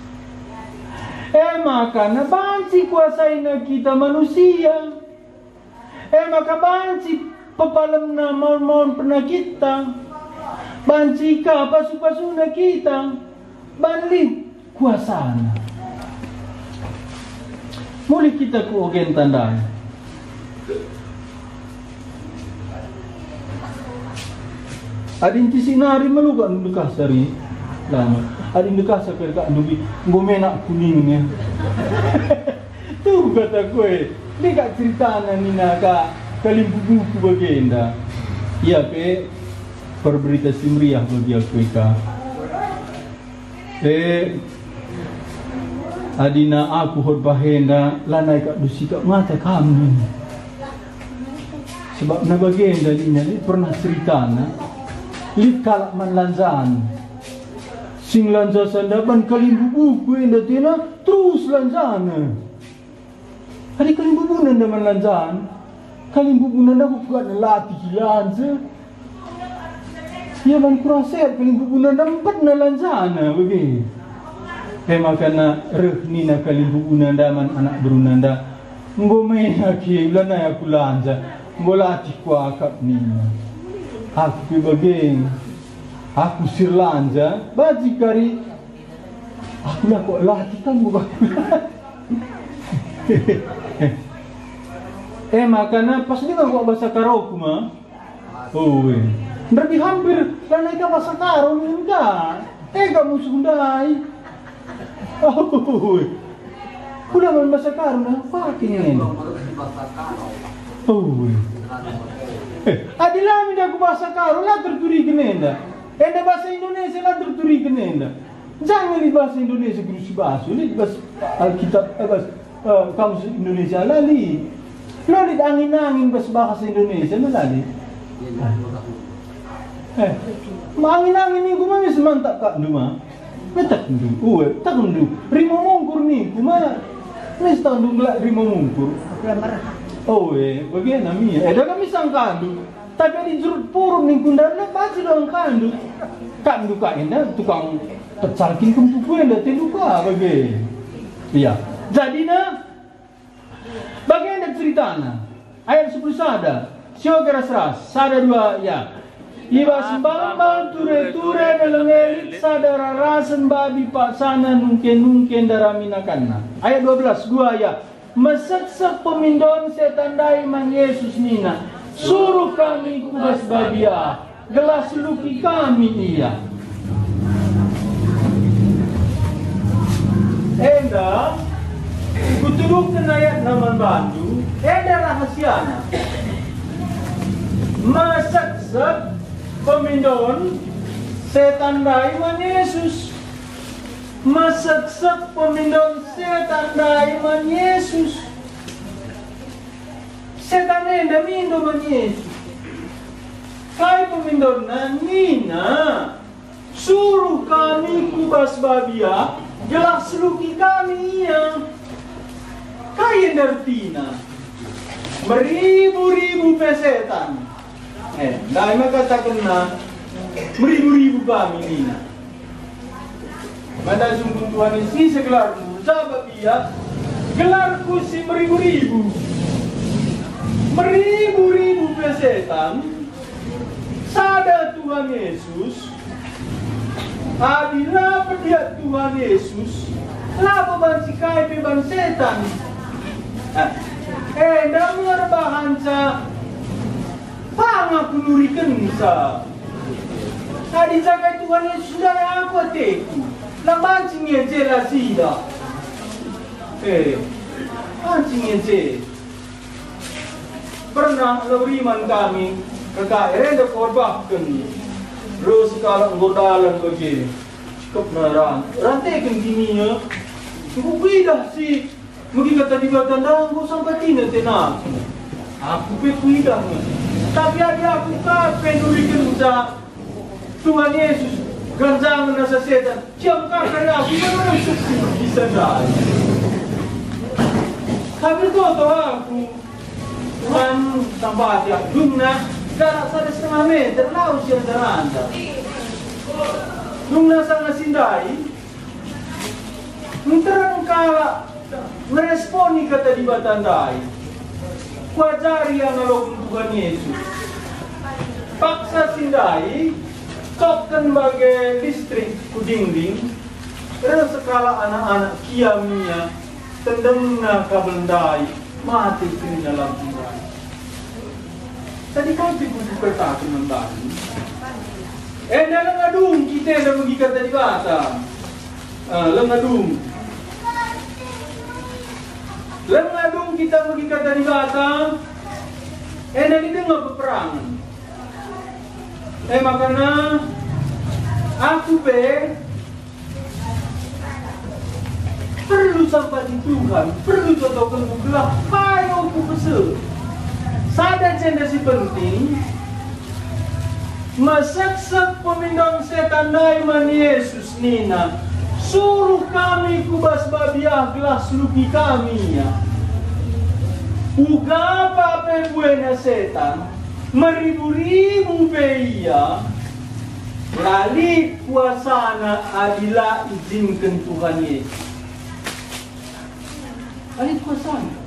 Eh maka na banci kuasai na kita manusia. Eh maka banci papalam na mohon pernah kita. Banci ka pasu-pasu na kita. Banli kuasana. Mulai kita ku ogen tandaan. Adin ti sinari maluga anu dekas dari lama. Adin dekas sakit ka nubi ngomenak kuningnya. Tuh kata kue, ni kak cerita nina ka kalimbu buku bagenda. Iya pe perberita simriah bagi aku ka. Eh adina aku horbahenda lanai kak dusi kak mata kami. Sebab na bagenda dina ni pernah cerita na. Lit kalak man lanzaan. Sing lanza sandaban kalimbu buku enda tina terus lanzana. Hari kalimbu buku nanda man lanzaan. Kalimbu buku nanda ku kuat latih lanza. Ya man kuraset kalimbu buku nanda empat na lanzana bagi. Eh makana reh nina kalimbu buku nanda man anak berunanda. Ngomeh aki ulanay aku lanza. Ngolatih ku akap nina. Aku bageng, aku sirlanja, baji kari, aku nak kok latih kamu Eh makana pas dia kok bahasa karaoke mah, oh eh, berarti hampir karena itu bahasa karaoke enggak, eh kamu sundai, oh, udah main bahasa karaoke, apa ini? Oh. Eh, adilah minda aku bahasa karo lah terturi kenenda. Enda bahasa Indonesia lah terturi kenenda. Jangan di bahasa Indonesia guru bahasa, li bahasa Alkitab, bahasa uh, kamus Indonesia lah li. Lo li angin-angin bahasa bahasa Indonesia lah li. Eh, angin-angin ni kuma mis mantap kak duma. Metak ndu, uwe, tak ndu. Rimo mungkur ni kuma. Nes tahu ndu ngelak rimo mungkur. Oh eh, bagaimana mi? Eh, dah kami sang kandu. Tapi di jurut purun ning kundana baca doang kandu. Kandu kak enda tukang pecalkin kumpuku enda tinduka bagi. Iya. Jadi na, bagaimana ceritanya? Ayat sepuluh sada. Siapa keras ras? Sada dua ya. Iba sembambang ture-ture dalam elit sadara rasen babi pak sana nungken-nungken daraminakanna. Ayat dua belas gua ya. Mesek-sek pemindon setan daiman Yesus nina. Suruh kami kubas babia. Gelas luki kami iya. Enda kutudukkan ayat naman bandu. Enda rahasiana. Mesek-sek pemindon setan daiman Yesus. Masak-sak pemindon setan daiman Yesus. Setan enda mindo man Yesus. Kay pemindon na nina. Suruh kami kubas babia. Jelas luki kami iya. Kay endertina. Beribu-ribu pesetan. Eh, dahil magkatakan na beribu-ribu kami nina. Manda sungguh Tuhan isi segelarku, sahabat dia, gelarku si meribu-ribu, meribu-ribu pesetan, sada Tuhan Yesus, Adila pedia Tuhan Yesus, lapa bansikai beban setan. Eh, dah mengerbahan sa pangaku nurikan sa. Tadi jaga Tuhan Yesus sudah aku teku. Lang mancingnya jelas ida. Eh, mancingnya je. Pernah loriman kami kakak renda korbahkan. Terus kalau ngordalan bagi cukup naran. Rantai kan gini ya. Aku pidah si mungkin kata di batang dah aku sampai tina tenang. Aku pidah. Tapi ada aku kape nurikan sa Tuhan Yesus ganjang nasa setan. Siap kakak aku mana suksi bisa dah. Tapi tu tu aku Tuhan tambah dia guna jarak satu setengah meter laut yang jalan. Guna sana sindai. Menterang kala meresponi kata di batandai. Kuajari yang nolong Tuhan Yesus. Paksa sindai. Tokkan bagai listrik kudingding. Terus sekala anak-anak kiamia tendangna kabel dai mati di dalam sindai. Tadi kau pikir berkata membagi. Eh dalam adung kita yang mengikat tadi kata. Lengadung. Lengadung kita mengikat tadi kata. Eh dan itu nggak peperangan. Eh makanya aku be perlu sampai di Tuhan, perlu contohkan bukulah, ayo aku besar. Sadar cenda si penting, masak-sak pemindang setan naiman Yesus nina, suruh kami kubas babiah gelas luki kami ya. Uga apa buena setan, meribu-ribu beia, lali kuasana adila izinkan Tuhan Yesus. Lali kuasana.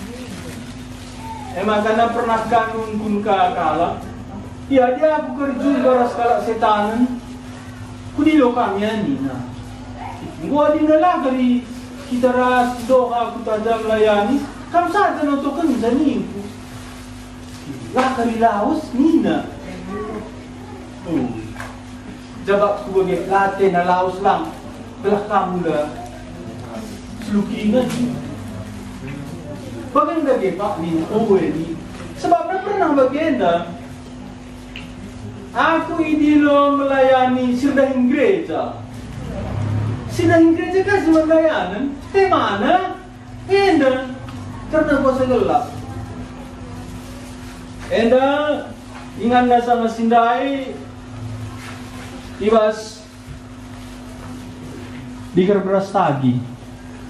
Emang karena pernah kanun kun kala, ya dia aku kerja baras kala setanan, kudilo kami ani na. Gua di nala kali kita ras doa aku tajam layani, kam saja notokan zaninku. Lah kali laos nina. Oh. Jabak ku bagi late na laos lang. Belah kamu dah selukingan. Bagaimana lagi Pak Lin? Oh ini. Sebabnya pernah bagian aku ini lo melayani sirdahin gereja. Sirdahin gereja kan semua layanan. Eh mana? Enda. Karena kuasa gelap. Enda ingat na sama sindai ibas dikerberas tagi.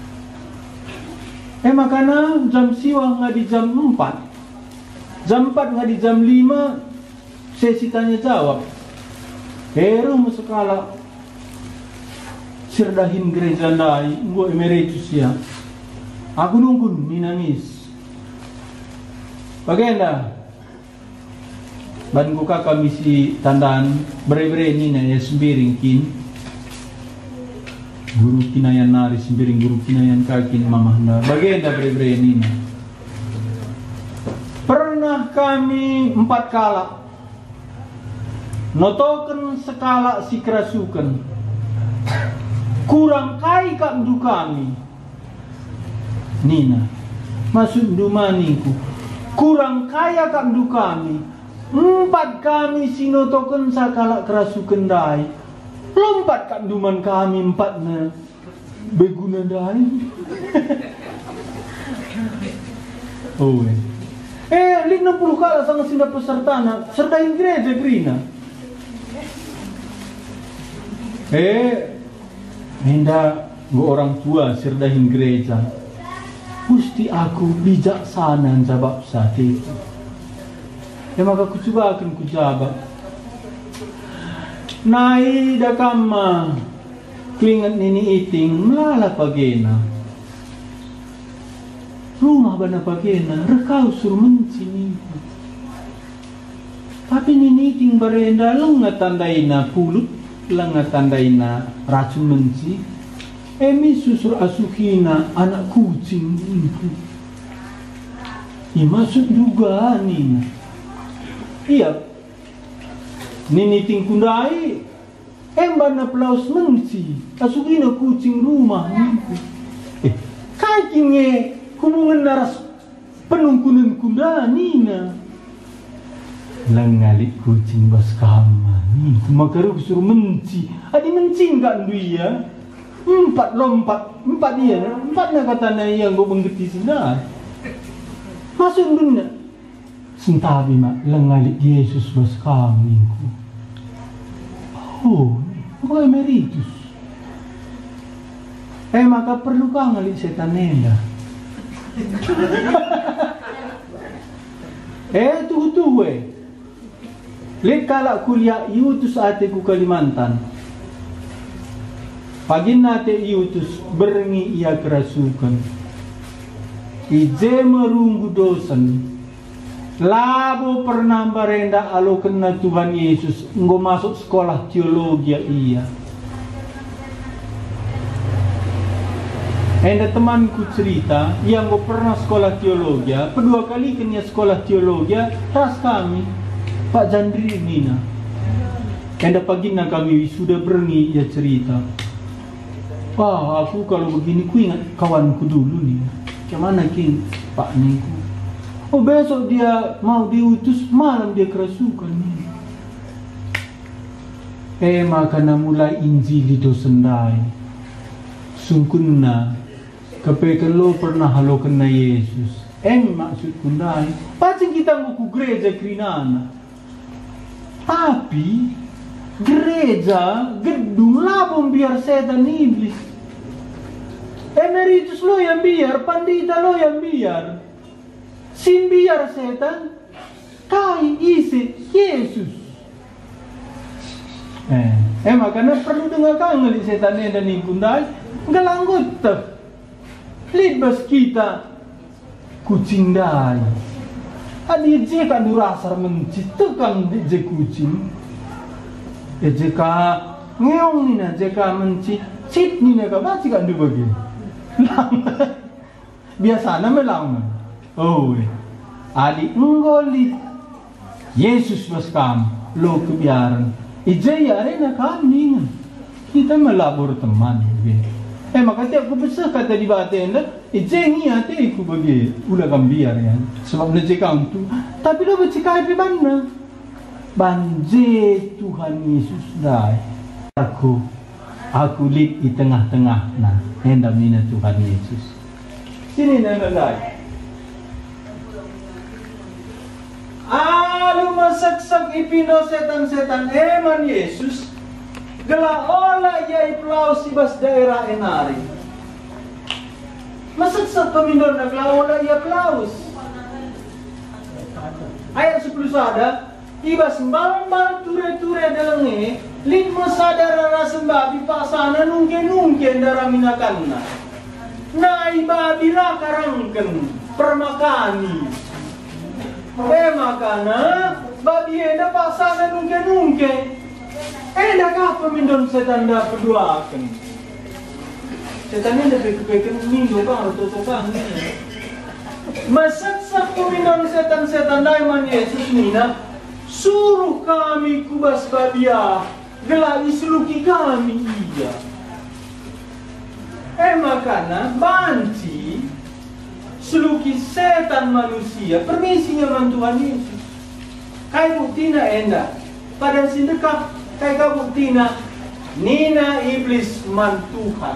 Eh makanya jam siwa nggak di jam empat, jam empat nggak di jam lima, sesi tanya jawab. Hero musekala sirdahin gereja ndai, gua emeritus ya. Aku nunggu ni nangis. Bagaimana? Ban buka kami si tandaan bere-bere ni na ya sembiring kin. Guru kinayan nari sembiring guru kinayan kakin mamahna. Bagaimana bere-bere ni na? Pernah kami empat kala notoken sekala si kerasukan. Kurang kai kak du kami. Nina, maksud dumaniku. Kurang kaya kak du kami. Empat kami sinotoken sakala kerasukan dai. Lompat kak duman kami empat na beguna dai. Oh eh. Eh, lima puluh kala sama sinda peserta na sertain gereja grina. Eh, minda gua orang tua serdahin gereja. Gusti aku bijaksana jawab saat itu. Ya maka ku coba akan ku jawab. Nai da kama kuingat nini iting melala pagena. Rumah bana pagena rekau sur mencini. Tapi nini iting barenda lengat tandaina pulut lenga tandaina racun menci. Emi susur asukina anak kucing itu. Imasuk dugaan ini. Iya. Nini tingkundai. Embana pelaus menci. Asukina kucing rumah itu. Eh, kakinge hubungan naras penungkunan kundani na. Lengali kucing bas kama nih. Makaru suruh menci. Adi menci enggak dia. Empat lompat, empat dia. Empatnya katanya yang gue mengerti sini. Masuk dunia. Sentabi mak lengali Yesus bas kami. Oh, kok emeritus. Eh maka perlu kah ngali setan nenda. Eh tuh-tuh we. Lihat kalau kuliah iutus ate ku Kalimantan. Pagi nate iutus berengi ia kerasukan. Ije merunggu dosen. Labo pernah berenda alo kena Tuhan Yesus. Ngo masuk sekolah teologi iya. Ada temanku cerita yang gue pernah sekolah teologi, kedua kali kena sekolah teologi, ras kami, Pak Jandri Nina. Ada pagi na kami sudah berengi ya cerita. Wah, aku kalau begini ku ingat kawanku dulu nih. Kemana kin Pak Ningku? Oh besok dia mau diutus, malam dia kerasukan nih. Eh makanya mulai Injili do sendai. Sungkunna kepekan lo pernah halo kena Yesus. Em maksud kundai. Pacing kita mau ku gereja krinana. Tapi gereja gedung labom biar setan iblis. Emeritus lo yang biar, pandita lo yang biar. Sim biar setan. Kai isi Yesus. Eh, eh makanya perlu dengar kangen setannya dan ikundai. Enggak langgut tuh. Libas kita kucing dai. Adi jeka durasar menci tekan je kucing. E jeka ngeong nina jeka menci cit nina ka baci kan du bagi. Biasa nama lama. Oh, adi nggolit Yesus bas kam lo kebiaran. Ije ya rena kami. Kita melabur teman. Eh maka tiap aku besar kata di batin dah, ije ngiate aku bagi ulah kambiar ya. Sebab nak cakap tu, tapi lo bercakap di mana? Banje Tuhan Yesus dah. Aku, aku lid di tengah-tengah nah, hendak mina Tuhan Yesus. Sini nak dah. Alu masak-sak ipindo setan-setan eman Yesus. Gela olah ia iplaus ibas daerah enari. Masak-sak pemindon na gela olah ia plaus. Ayat sepuluh sada. Ibas mbal-mbal ture-ture dalange. Lima sadara rasembabi pasana nungke-nungke darah minakanna. Na iba bila karangken permakani. Eh makana babi eda pasana nungke-nungke. Eh dah kah pemindon setan dah perduakan. Setan ini dah pekek-pekek minggu kan atau tukang ni. Masak-sak pemindon setan-setan dah iman Yesus ni nak suruh kami kubas babia gelai seluki kami iya. Eh makana banci seluki setan manusia permisinya man Tuhan Yesus. Kai bukti na enda pada sindekah kai ka bukti na nina iblis man Tuhan.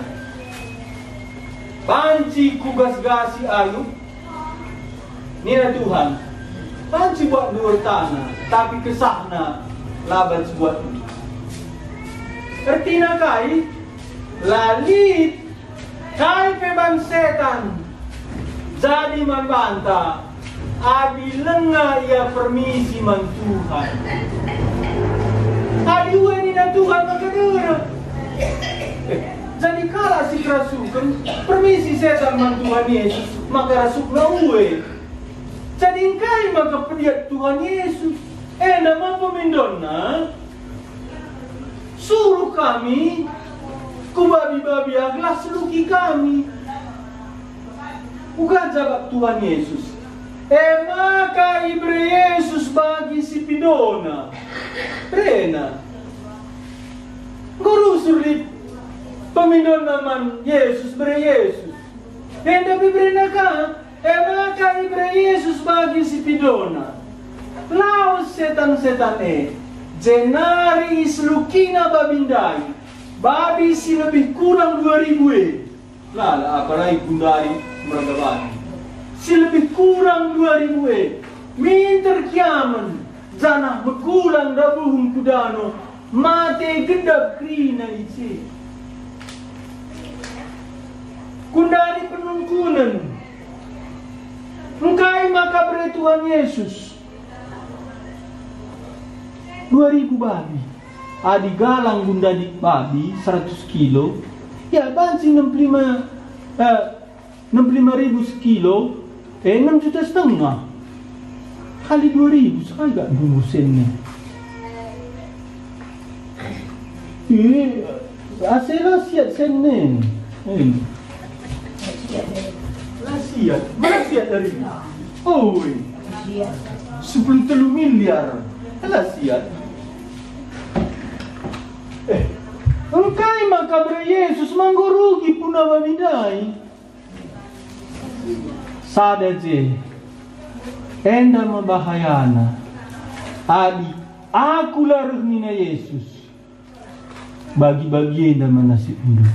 Banci kugas-gasi ayu nina Tuhan. Banci buat luar tanah tapi kesahna laban buat ini. Ertina kai lalit kai peban setan jadi man banta abi lenga ia permisi man Tuhan. Abi uwe ni na Tuhan makadera. Jadi kala si kerasukan permisi setan man Tuhan Yesus maka rasuk na uwe. Jadi kai maka pediat Tuhan Yesus. Eh nama pemindon na suruh kami ku babi-babi aglas luki kami. Bukan jawab Tuhan Yesus. E maka ibre Yesus bagi si pidona. Rena. Ngurusur di pemindon naman Yesus bre Yesus. Henda bibrena ka. E maka ibre Yesus bagi si pidona. Laos setan-setan e. Jenari islukina babindai. Babi si lebih kurang dua ribu e. Lala apalagi bundari meragabani. Si lebih kurang dua ribu e. Minter kiaman. Janah berkulang dabuhum kudano. Mate gedap krina ice. Kundari penungkunan. Engkai maka bre Tuhan Yesus. Dua ribu babi. Adi galang bunda di babi seratus kilo. Ya bansi enam puluh lima eh, enam puluh lima ribu sekilo. Eh enam juta setengah. Kali dua ribu sekali gak bungkusinnya. Eh, asal siat senen. Eh. Siat, mana siat dari ini? Oh, sepuluh telu miliar. Alah siat. Eh, engkai maka bre Yesus manggurugi puna babidai. Sada je. Enda membahayana. Adi, aku laruh nina Yesus. Bagi-bagi enda manasib unduh.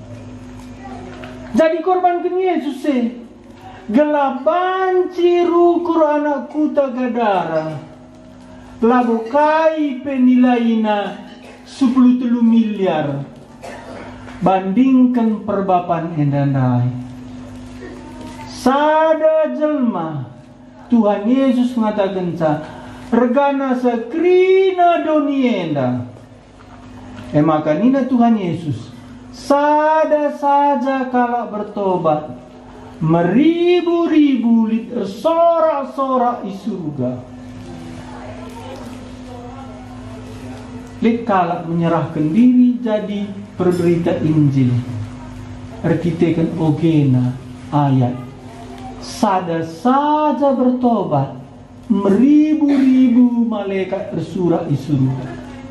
Jadi korban ke Yesus eh. Gelaban cirukur anak kuta gadara. Labokai penilaina sepuluh telu miliar. Bandingkan perbapan endandai. Sada jelma Tuhan Yesus mengatakan sa regana sakrina donienda. Eh maka nina Tuhan Yesus sada saja kala bertobat meribu-ribu liter sorak-sorak di surga. Lit kala menyerahkan diri jadi perberita Injil. Arkitekan ogena ayat. Sada saja bertobat meribu-ribu malaikat bersurak di surga.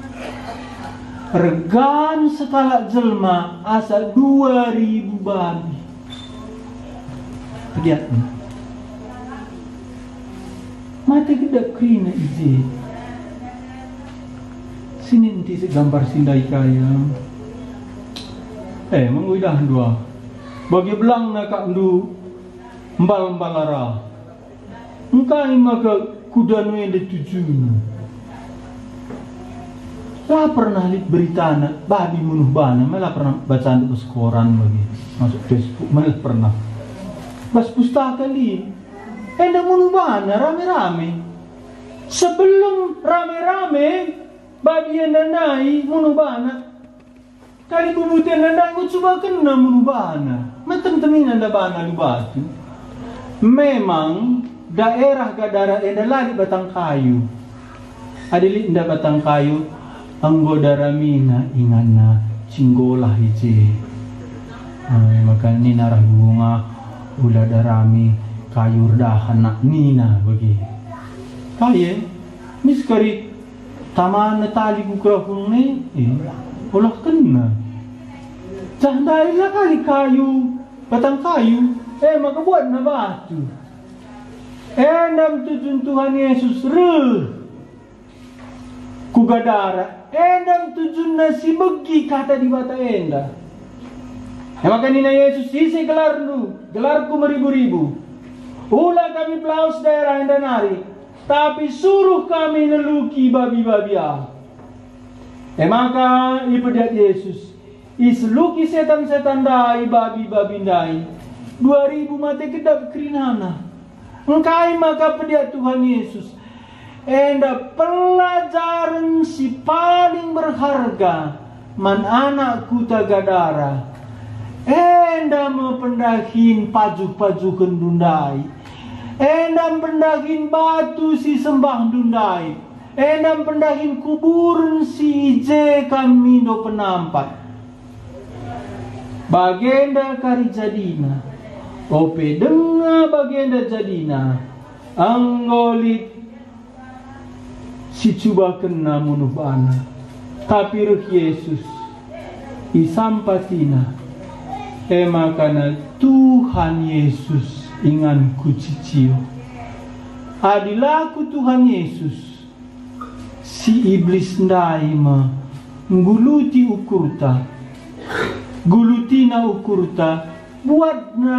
Regan sekala jelma asal dua ribu babi. Lihat nih. Mati kedap krina ije. Sini nanti segambar sindai kaya. Eh, menguidah dua. Bagi belang nak ndu mbal-mbal arah. Engkai maka kuda nuende tujuan. Lah pernah lihat berita anak babi munuh bana, malah pernah baca di koran lagi, masuk Facebook, malah pernah. Bas pustaka li, enda munuh bana rame-rame. Sebelum rame-rame babi yang nandai munuh bana, kali bubut yang nandai gue coba kena munuh bana. Metem-temin anda bana di batu. Memang daerah gadara enda lagi batang kayu. Adili enda batang kayu. Anggoda ramina ingana cinggolah ije. Ay, maka ni narah bunga ula darami kayur dahan nak nina bagi. Kaya ni sekali taman tali bukrahung ni eh olah kena. Candai lah kali kayu batang kayu eh maka buat na batu. Endam tujuan Tuhan Yesus re kugadara endam tujuan nasi begi kata di bata enda. Ya maka nina Yesus isi gelar lu, gelarku meribu-ribu. Ulah kami pelaus daerah enda nari, tapi suruh kami neluki babi-babi ah. Ya maka ipedat Yesus isluki setan-setan dai babi-babi dai. Dua ribu mati kedap kerinana. Engkai maka pediat Tuhan Yesus. Enda pelajaran si paling berharga man anak kuta gadara. Enda mempendahin paju-paju kendundai. Enda mempendahin batu si sembah dundai. Endam pendahin kuburun si ije kami do penampat. Bagenda kari jadina. Ope denga bagenda jadina. Anggolit si cuba kena munuh bana. Tapi ruh Yesus isampatina. Ema kana Tuhan Yesus ingan kucicio. Adilaku Tuhan Yesus. Si iblis ndaima nguluti ukurta. Gulutina ukurta buat na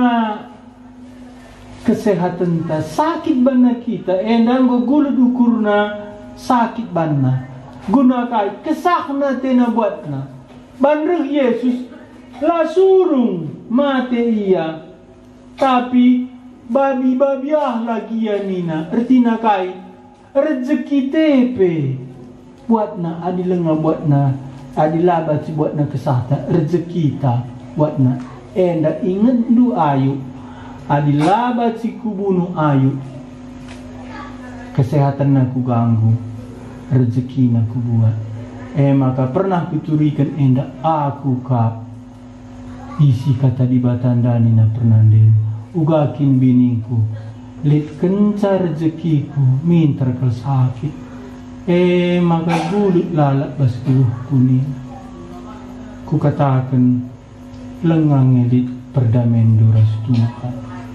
kesehatan ta sakit bana kita endang go gulut ukurna sakit bana guna kai kesakna tena buatna banreh Yesus la surung mate iya tapi babi-babiah lagi ya nina ertina kai rezeki tepe buatna adilenga buatna adilabat buatna kesahatan rezeki ta buatna enda inget du ayu adilabat si kubunuh ayu kesehatan aku ganggu rezeki aku buat eh maka pernah kuturikan enda aku kap isi kata di batandani na pernah den ugakin biningku lit kenca rezekiku minta kal sakit eh maka gulut lalak bas kuluh kuning ku katakan lengang elit perdamen duras tuka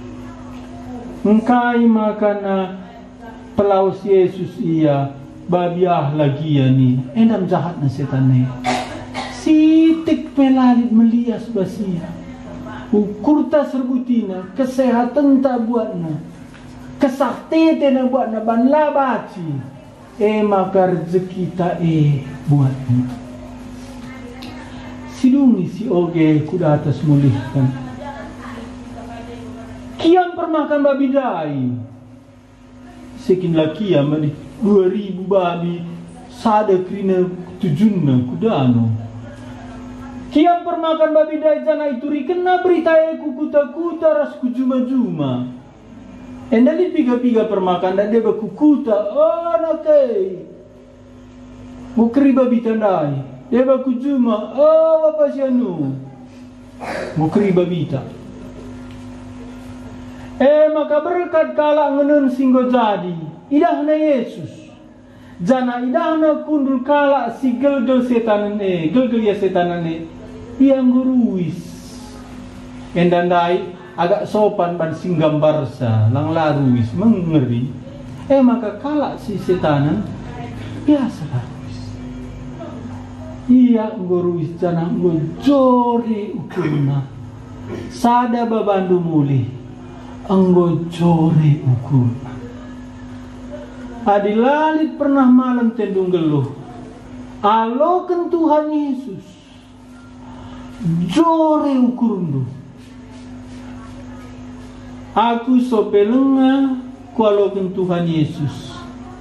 engkai makana pelaus Yesus iya babiah lagi ya ni endam jahat na setan ni sitik pelalit melias basia ukurta serbutina kesehatan tak buatna kesakti tena buatna ban labaci eh maka rezeki ta eh buatna sidungi si oge kuda atas mulihkan kiam permakan babi dai sekin laki kiam di dua ribu babi sada krina tujunna kudano kiam permakan babi dai jana ituri kena berita eku kuta-kuta ras kujuma-juma endali piga-piga permakan dan dia bakukuta oh nakai mukri babi tandai dia bakujuma oh apa sianu mukri babita eh maka berkat kala ngenun singgo jadi idahna Yesus jana idahna kundul kala si gelgel setanan eh gelgel ya setanan eh yang guruis endandai agak sopan ban singgambarsa lang laruis mengeri eh maka kala si setanan biasa laruis iya guruis jana ngojore ukurna sada babandu mulih anggojore ukurna adilalit pernah malam tendung geluh aloken Tuhan Yesus jore ukurundu aku sopelenga kualoken Tuhan Yesus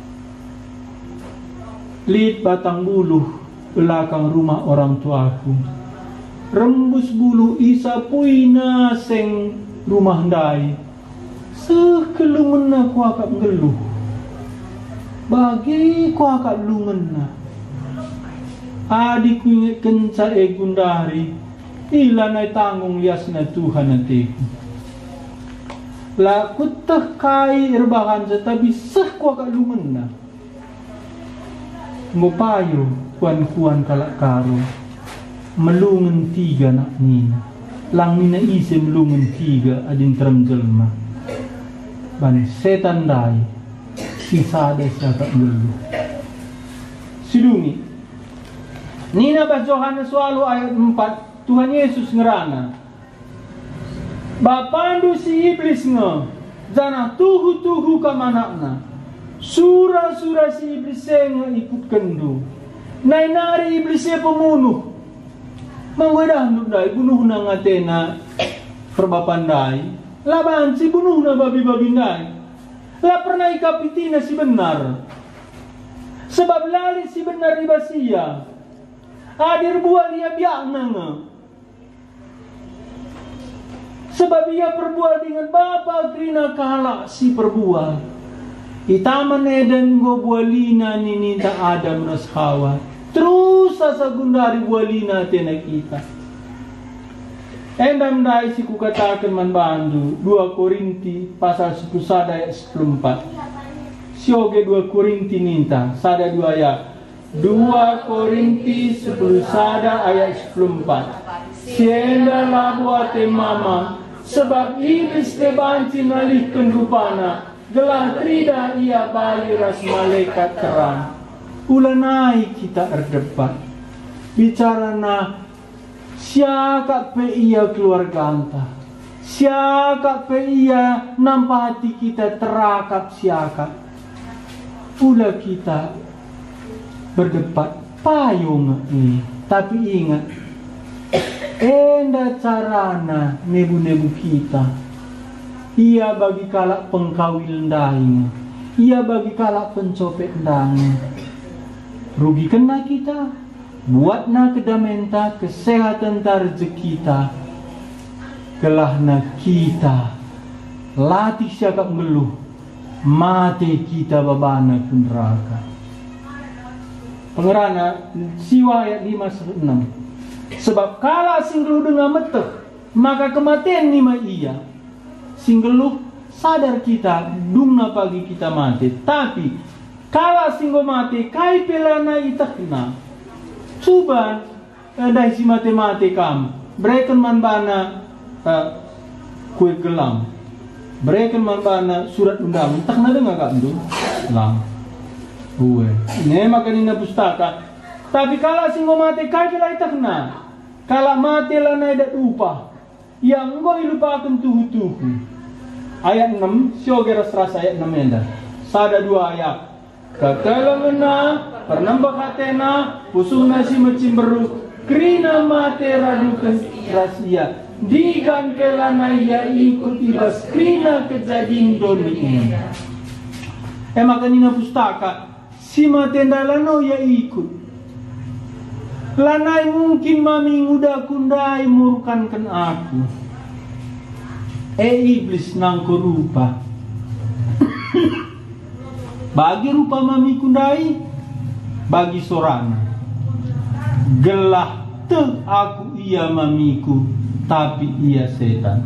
lit batang buluh belakang rumah orang tuaku rembus bulu isa puina seng rumah ndai sekelungenna ku akak ngeluh bagi ku akak lungenna adiku inget kenca e gundari ilanai tanggung liasna Tuhan nantiku la kutah kai erbahan tetapi seh ku akak lungenna ngopayo kuan-kuan kalak karo melungen tiga nak nina lang nina isi melungen tiga adin terem jelma ban setan dai sisa ada siapa ngelu sidungi nina bas Yohanes walu ayat empat Tuhan Yesus ngerana bapandu si iblis nge jana tuhu-tuhu kamanakna sura-sura si iblis nga ikut kendu nainari iblisnya pembunuh mangwedah nudai bunuh na ngatena perbapandai laban si bunuh na babi-babi ndai la pernah ikapitina si benar sebab lali si benar ibasia hadir buah dia biakna nga sebab ia perbuat dengan bapa krina kalah si perbuat Itaman Eden go bualina ninita Adam nas Hawa. Terus asa gundari bualina tena kita. Endam dai si kukatakan man bandu dua Korinti pasal sepuluh sada ayat sepuluh empat. Sioge dua Korinti ninta sada dua ayat. dua Korinti sepuluh sada ayat sepuluh empat. Sienda labu ate mama sebab iblis tebanci nalihkan rupana gelah trida ia bali ras malaikat terang. Ulanai kita erdebat bicara na siaka pe ia keluarga anta, siaka pe ia nampak hati kita terakap siaka. Pula kita berdebat payung ini, tapi ingat enda carana nebu-nebu kita. Ia bagi kalak pengkawil ndangnya, ia bagi kalak pencopet ndangnya. Rugi kena kita, buatna kedamenta kesehatan tarjek kita, gelahna kita, latih siakap ngeluh, mati kita babana pun neraka. Pengerana siwa ayat lima sampai enam. Sebab kala singgeluh dengan meteh, maka kematian nima iya. Singgeluh sadar kita, dungna pagi kita mati. Tapi kala singgo mati, kai pelana itakna. Coba dai si mati-mati kam. Breken man bana uh, kue gelam. Breken man bana surat undang. Takna dengar kak ndu? Lang. Uwe. Ini makanina pustaka. Tapi kala singgo mati, kai pelana itakna. Kala mati lana idat upah. Yang engkau lupakan tuhu-tuhu. Ayat enam, sioge ras-ras ayat enam enda. Sada dua ayat. Kakalangena, pernambah hatena, pusung nasi macim beru, krina mate radukan rahasia. Digan kelana ia ikut ibas krina kejadian doni ini. Eh makanina pustaka, si mate ndalano ia ikut. Lanai mungkin mami nguda kundai murkankan aku. Eh iblis nangko rupa. Bagi rupa mami kundai, bagi sorana. Gelah te aku ia mamiku, tapi ia setan.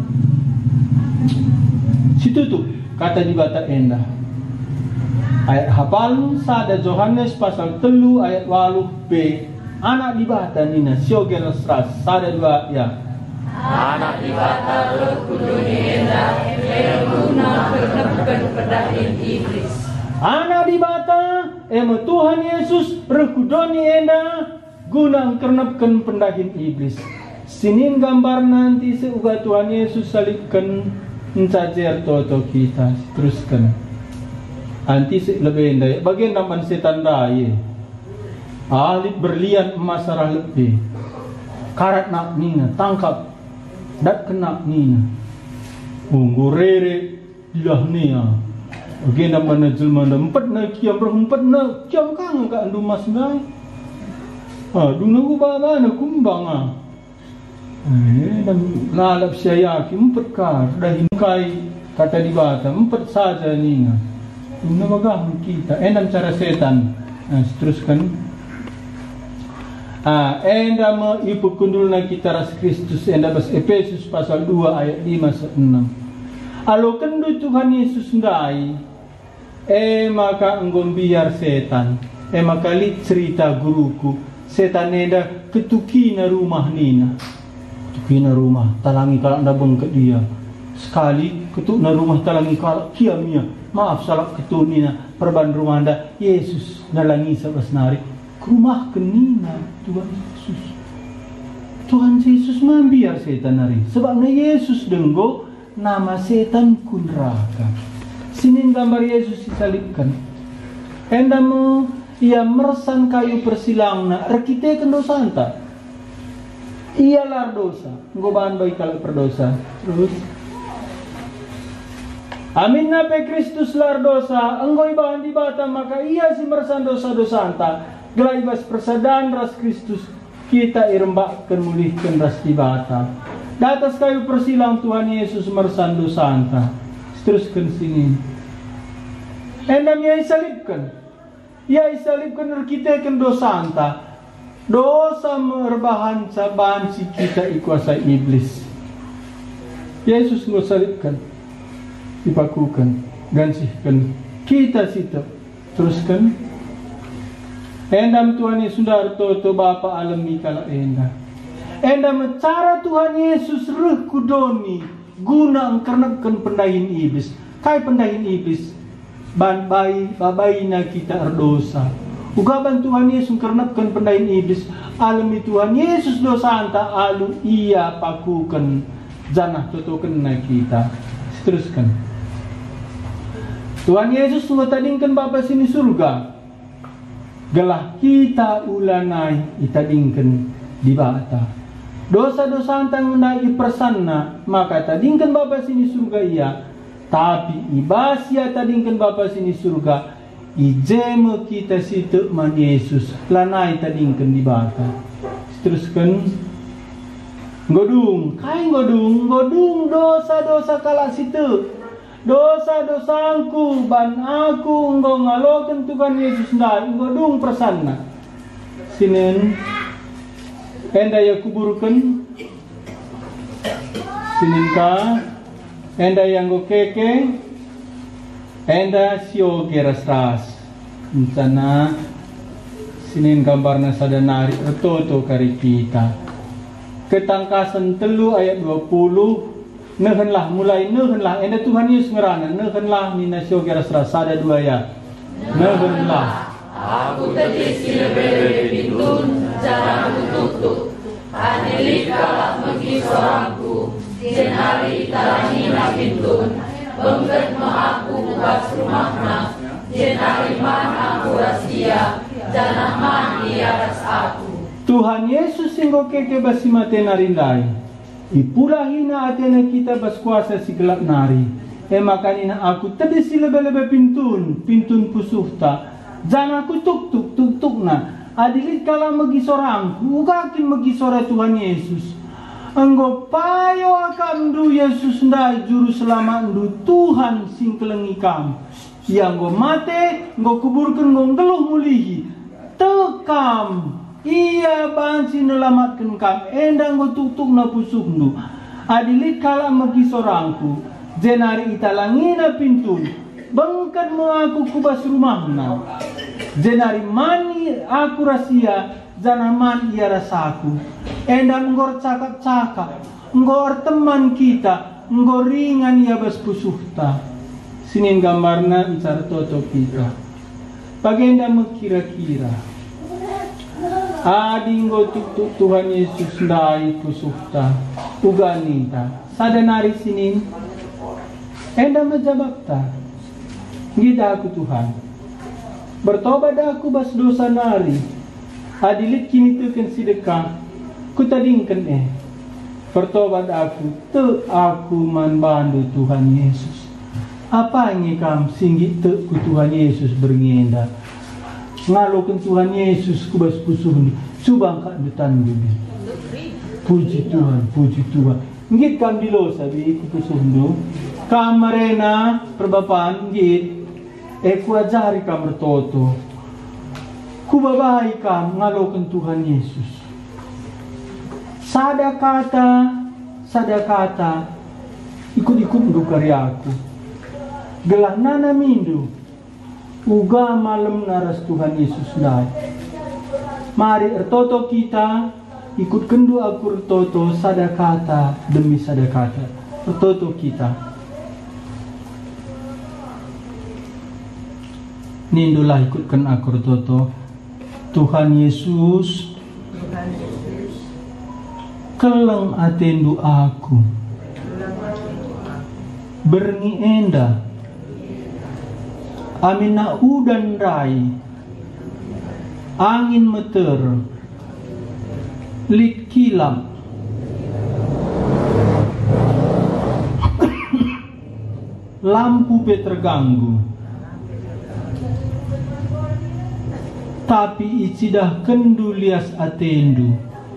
Situ tuh kata juga tak endah. Ayat hafal sada Yohanes pasal telu ayat waluh b. Anak dibata nina sioge ras sada dua ya. Anak dibata berkuduni enda, berguna bernepkan pedahin iblis. Anak dibata, ema Tuhan Yesus berkuduni enda, guna kernepkan pendahin iblis. Sinin gambar nanti seuga Tuhan Yesus salibkan mencajer toto kita. Teruskan. Anti lebih enda, bagian nampan setan daya. Alit berlian emas sarah lebih. Karat nak nina, tangkap. Dat kena nina. Unggurere ilah nia. Agenda mana jelma na empat na kiam berempat na kiam kang ka andu mas ngai. Ah, duna ku ba na kumbang ah. Eh, dan lalap saya ki empat ka dah hingkai kata di bata empat saja nina. Duna bagah kita enam cara setan. Ah, teruskan. Ah, enda ma ipukundul na kita ras Kristus enda bas Efesus pasal dua ayat lima sampai enam. Alo kendu Tuhan Yesus ndai, eh maka enggon biar setan, eh maka li cerita guruku, setan enda ketukina rumah nina, ketukina rumah, talangi kalau nda bengket dia, sekali ketuk na rumah talangi kalau kiamnya, maaf salah ketuk nina, perban rumah anda, Yesus nalangi sabas narik. Rumah kenina Tuhan Yesus. Tuhan Yesus membiar setan hari. Sebabnya Yesus denggo nama setan kunraka. Sinin gambar Yesus disalibkan. Endamu ia mersan kayu persilangna arkiteken dosa anta. Ia lar dosa. Ngobahan bagi kalau perdosa. Terus. Amin nape Kristus lar dosa. Engkau ibahan di bata maka ia si mersan dosa-dosa anta. Gelai bas persadaan ras Kristus kita irembakkan mulihkan ras dibata. Datas kayu persilang Tuhan Yesus mersan dosa anta. Teruskan sini. Endam ia isalibkan. Ia isalibkan kita kan dosa anta. Dosa merbahan saban si kita ikuasai iblis. Yesus nggak salibkan, dipakukan, gansihkan kita situ. Teruskan. Endam Tuhan Yesus sudah toto Bapa alami kala enda. Endam cara Tuhan Yesus reh kudoni guna engkernakan pendahin iblis. Kai pendahin iblis. Ban bayi babayina kita erdosa. Ugaban Tuhan Yesus karnakan pendahin iblis. Alami Tuhan Yesus dosa anta alu ia pakukan janah totokan na kita. Teruskan. Tuhan Yesus ngatadingkan Bapa sini surga. Gelah kita ulanai itadingkan di bata. Dosa-dosa anta ngenai persanna maka tadingkan Bapa sini surga iya. Tapi ibasia tadingkan Bapa sini surga. Ijeme kita situ man Yesus lanai tadingkan di bata. Teruskan. Godung, kai godung, godung dosa-dosa kala situ. Dosa-dosaku ban aku engkau ngalokan Tuhan Yesus ndai godung prasanna. Sinen enda ya kuburkan. Sinen ka enda yang go keke. Enda sio geras-ras. Insana sinin gambarna sadanari ototo kari kita. Ketangkasan telu ayat dua puluh. Nehenlah mulai nehenlah. Enda Tuhan Yesus ngerana. Nehenlah nina sio geras-ras. Sada dua ya. Nehenlah. Aku tadi silebele pintun jangan tutup. Anelik kalak megi sorangku. Jenari talangina pintun. Bengket ma aku bukas rumahna. Jenari man aku rahasia. Janah man iaras aku. Tuhan Yesus singgo keke basi mate narindai. Ipulahina atena kita bas kuasa si gelap nari. E makanina aku tadi si lebe-lebe pintun. Pintun pusuhta. Jangan aku tuk tuk tuk tuk na. Adilit kala megi sorangku. Ugakin megi sore Tuhan Yesus. Enggo payo akan du Yesus ndai juru selamat du Tuhan sing kelengi kam. Yang go mate, go kuburkan go ngeluh mulihi. Tekam. Iya bansi nelamatkan kam. Endang go tuk-tuk na pusuk du. Adilit kala megi sorangku. Jenari italangina pintun. Bengkat mo aku kubas rumahna. Jenari mani aku rahasia. Janaman ia rasaku. Endang ngor cakap-cakap. Ngor teman kita. Ngor ringan ia bas pusuhta. Sinin gambarna bicara toto kita. Bagenda mengkira-kira. Adi ngor tuk-tuk Tuhan Yesus ndai pusuhta. Uganita. Sadanari sinin. Endang majabakta. Ngida aku Tuhan. Bertobat aku bas dosa nari. Adilit kini tukan sidekah. Kutadingkan eh. Bertobat aku. Te aku man bandu Tuhan Yesus. Apa yang kam singgi te ku Tuhan Yesus berngenda. Ngalokan Tuhan Yesus kubas pusuh ni. Subang kak dutan dubi. Puji Tuhan, puji Tuhan. Ngit kam dilo sabi ku pusuh du. Kam marena perbapaan ngit. Eh ku ajari kam bertoto. Kubabahay ka ngalokan Tuhan Yesus. Sada kata, sada kata, ikut-ikut ndu karyaku. Gelah nana mindu, uga malam naras Tuhan Yesus dai. Mari ertoto kita, ikut kendu aku ertoto sada kata demi sada kata. Ertoto kita. Nindulah ikutkan aku ertoto. Tuhan Yesus, keleng atendu aku, berngi enda, amina udan rai, angin meter, lit kilap, lampu pe terganggu. Tapi icidah kendu lias atendu.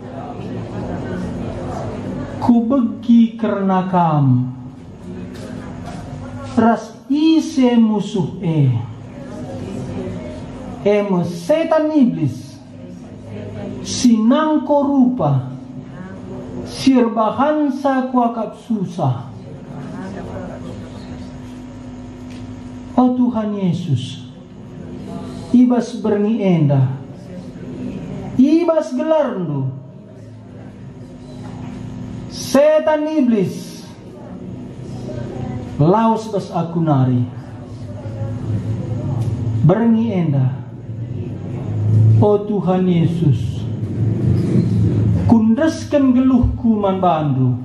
Ku begi karena kam. Ras ise musuh eh. emo setan iblis sinangko rupa sirbahansa kuakap susah. Oh Tuhan Yesus, ibas berni enda, ibas gelarnu, setan iblis, laos bas aku nari, berni enda. Oh Tuhan Yesus, kundreskan geluhku man bandu,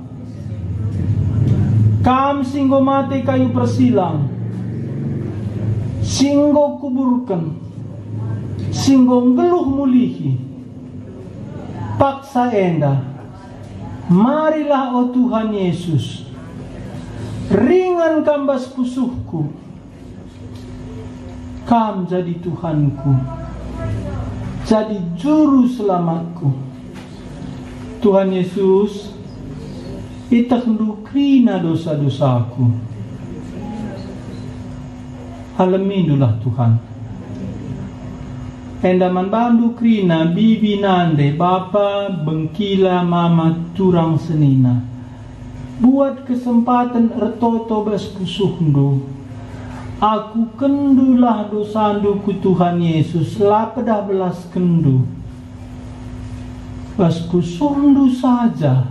kam singgo mati kayu persilang, singgo kuburkan, singgo geluh mulihi, paksa enda, marilah oh Tuhan Yesus, ringan kambas pusuhku, kam jadi Tuhanku, jadi juru selamatku. Tuhan Yesus, itak ndukrina dosa-dosaku. Halamindulah Tuhan. Endaman bandu krina bibi nande bapa bengkila mama turang senina. Buat kesempatan ertoto bas pusuhndo. Aku kendulah dosandu ku Tuhan Yesus, lapedah belas kendu. Bas pusuhndo saja.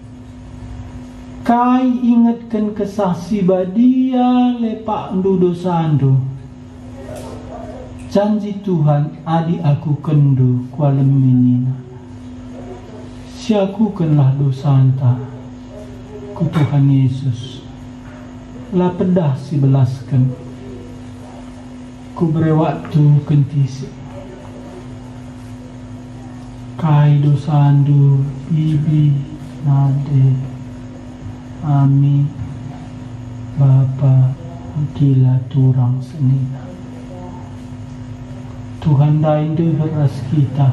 Kai ingatkan kesaksi badia lepak ndu dosandu. Janji Tuhan adi aku kendu kualem menina. Siakukanlah dosanta ku Tuhan Yesus. Lapedah si belaskan. Ku beri waktu kentisi. Kai dosandu bibi nade ami bapa gila turang senina. Tuhan dain deras kita.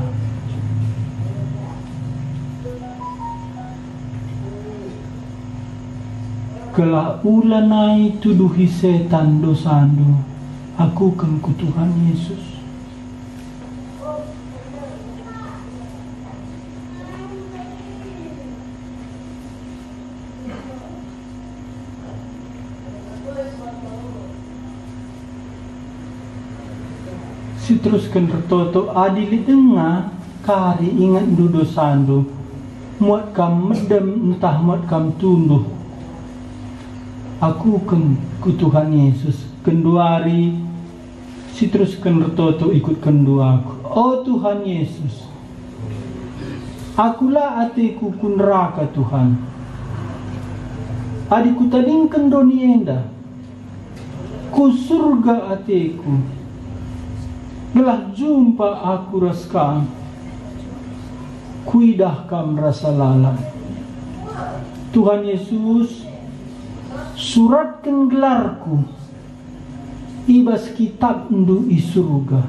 Kela ulanai tuduhi setan dosandu, aku kan ku Tuhan Yesus. Si teruskan tertoto adili dengar kari ingat dudo sandu muat kam medem entah muat kam tunduh. Aku kan ku Tuhan Yesus kenduari si teruskan tertoto ikut kenduaku. Oh Tuhan Yesus, akulah atiku ku neraka Tuhan. Adiku tadingkan doni enda ku surga atiku. Gelah jumpa aku raskam, kuidah kam rasa lalang. Tuhan Yesus, suratkan gelarku, ibas kitab ndu isurga.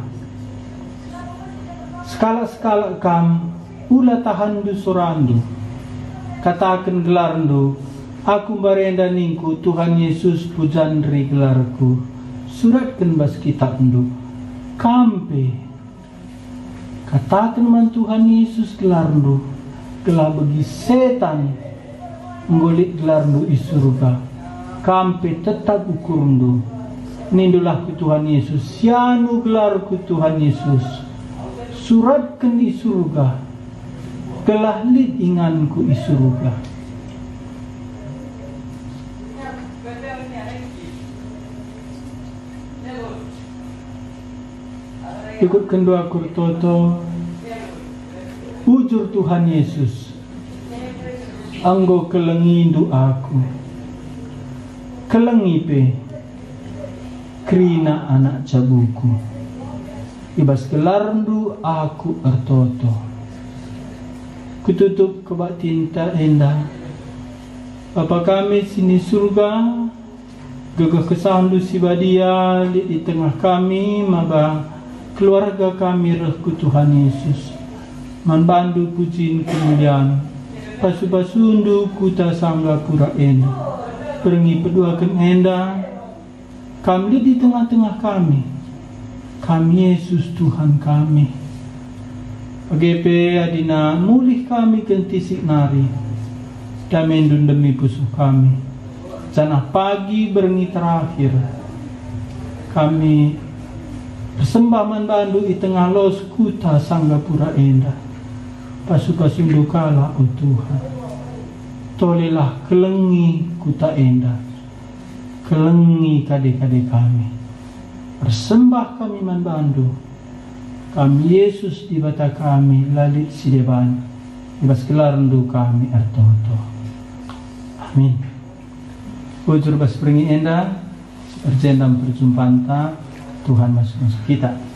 Skala-skala kam, ula tahan du sorandu, katakan gelar ndu, aku barenda ningku Tuhan Yesus pujandri gelarku, suratkan bas kitab ndu. Kampe katakan man Tuhan Yesus gelarnu gelar bagi setan nggolik gelarnu i surga. Kampe tetap ukurnu nindulah ku Tuhan Yesus, sianu gelar ku Tuhan Yesus, suratkan i surga, gelah lid inganku i surga. Ikut kedua kurtoto ujur Tuhan Yesus anggo kelengi doaku kelengi pe krina anak cabuku ibas kelarndu aku ertoto kututup kebak tinta endah Bapa kami sini surga gagah kesandu sibadia di tengah kami maba keluarga kami rehku Tuhan Yesus manbandu pujiin kemuliaan pasu-pasundu kuta sangga pura enda pergi peduakan enda kami di tengah-tengah kami kami Yesus Tuhan kami. Pagepe adina mulih kami kentisik nari, damendun demi pusuh kami. Janah pagi berengi terakhir, kami bersembah manbandu di tengah los kuta Sanggapura Endah. Pasu-pasundu kala oh Tuhan, tolilah kelengi kuta Endah, kelengi kade-kade kami. Bersembah kami manbandu, kami Yesus di bata kami lalit sideban, ibas kelarndu kami artoto. Amin. Ujur bas peringi Endah, perjendam perjumpaan ta, Tuhan masuk kita.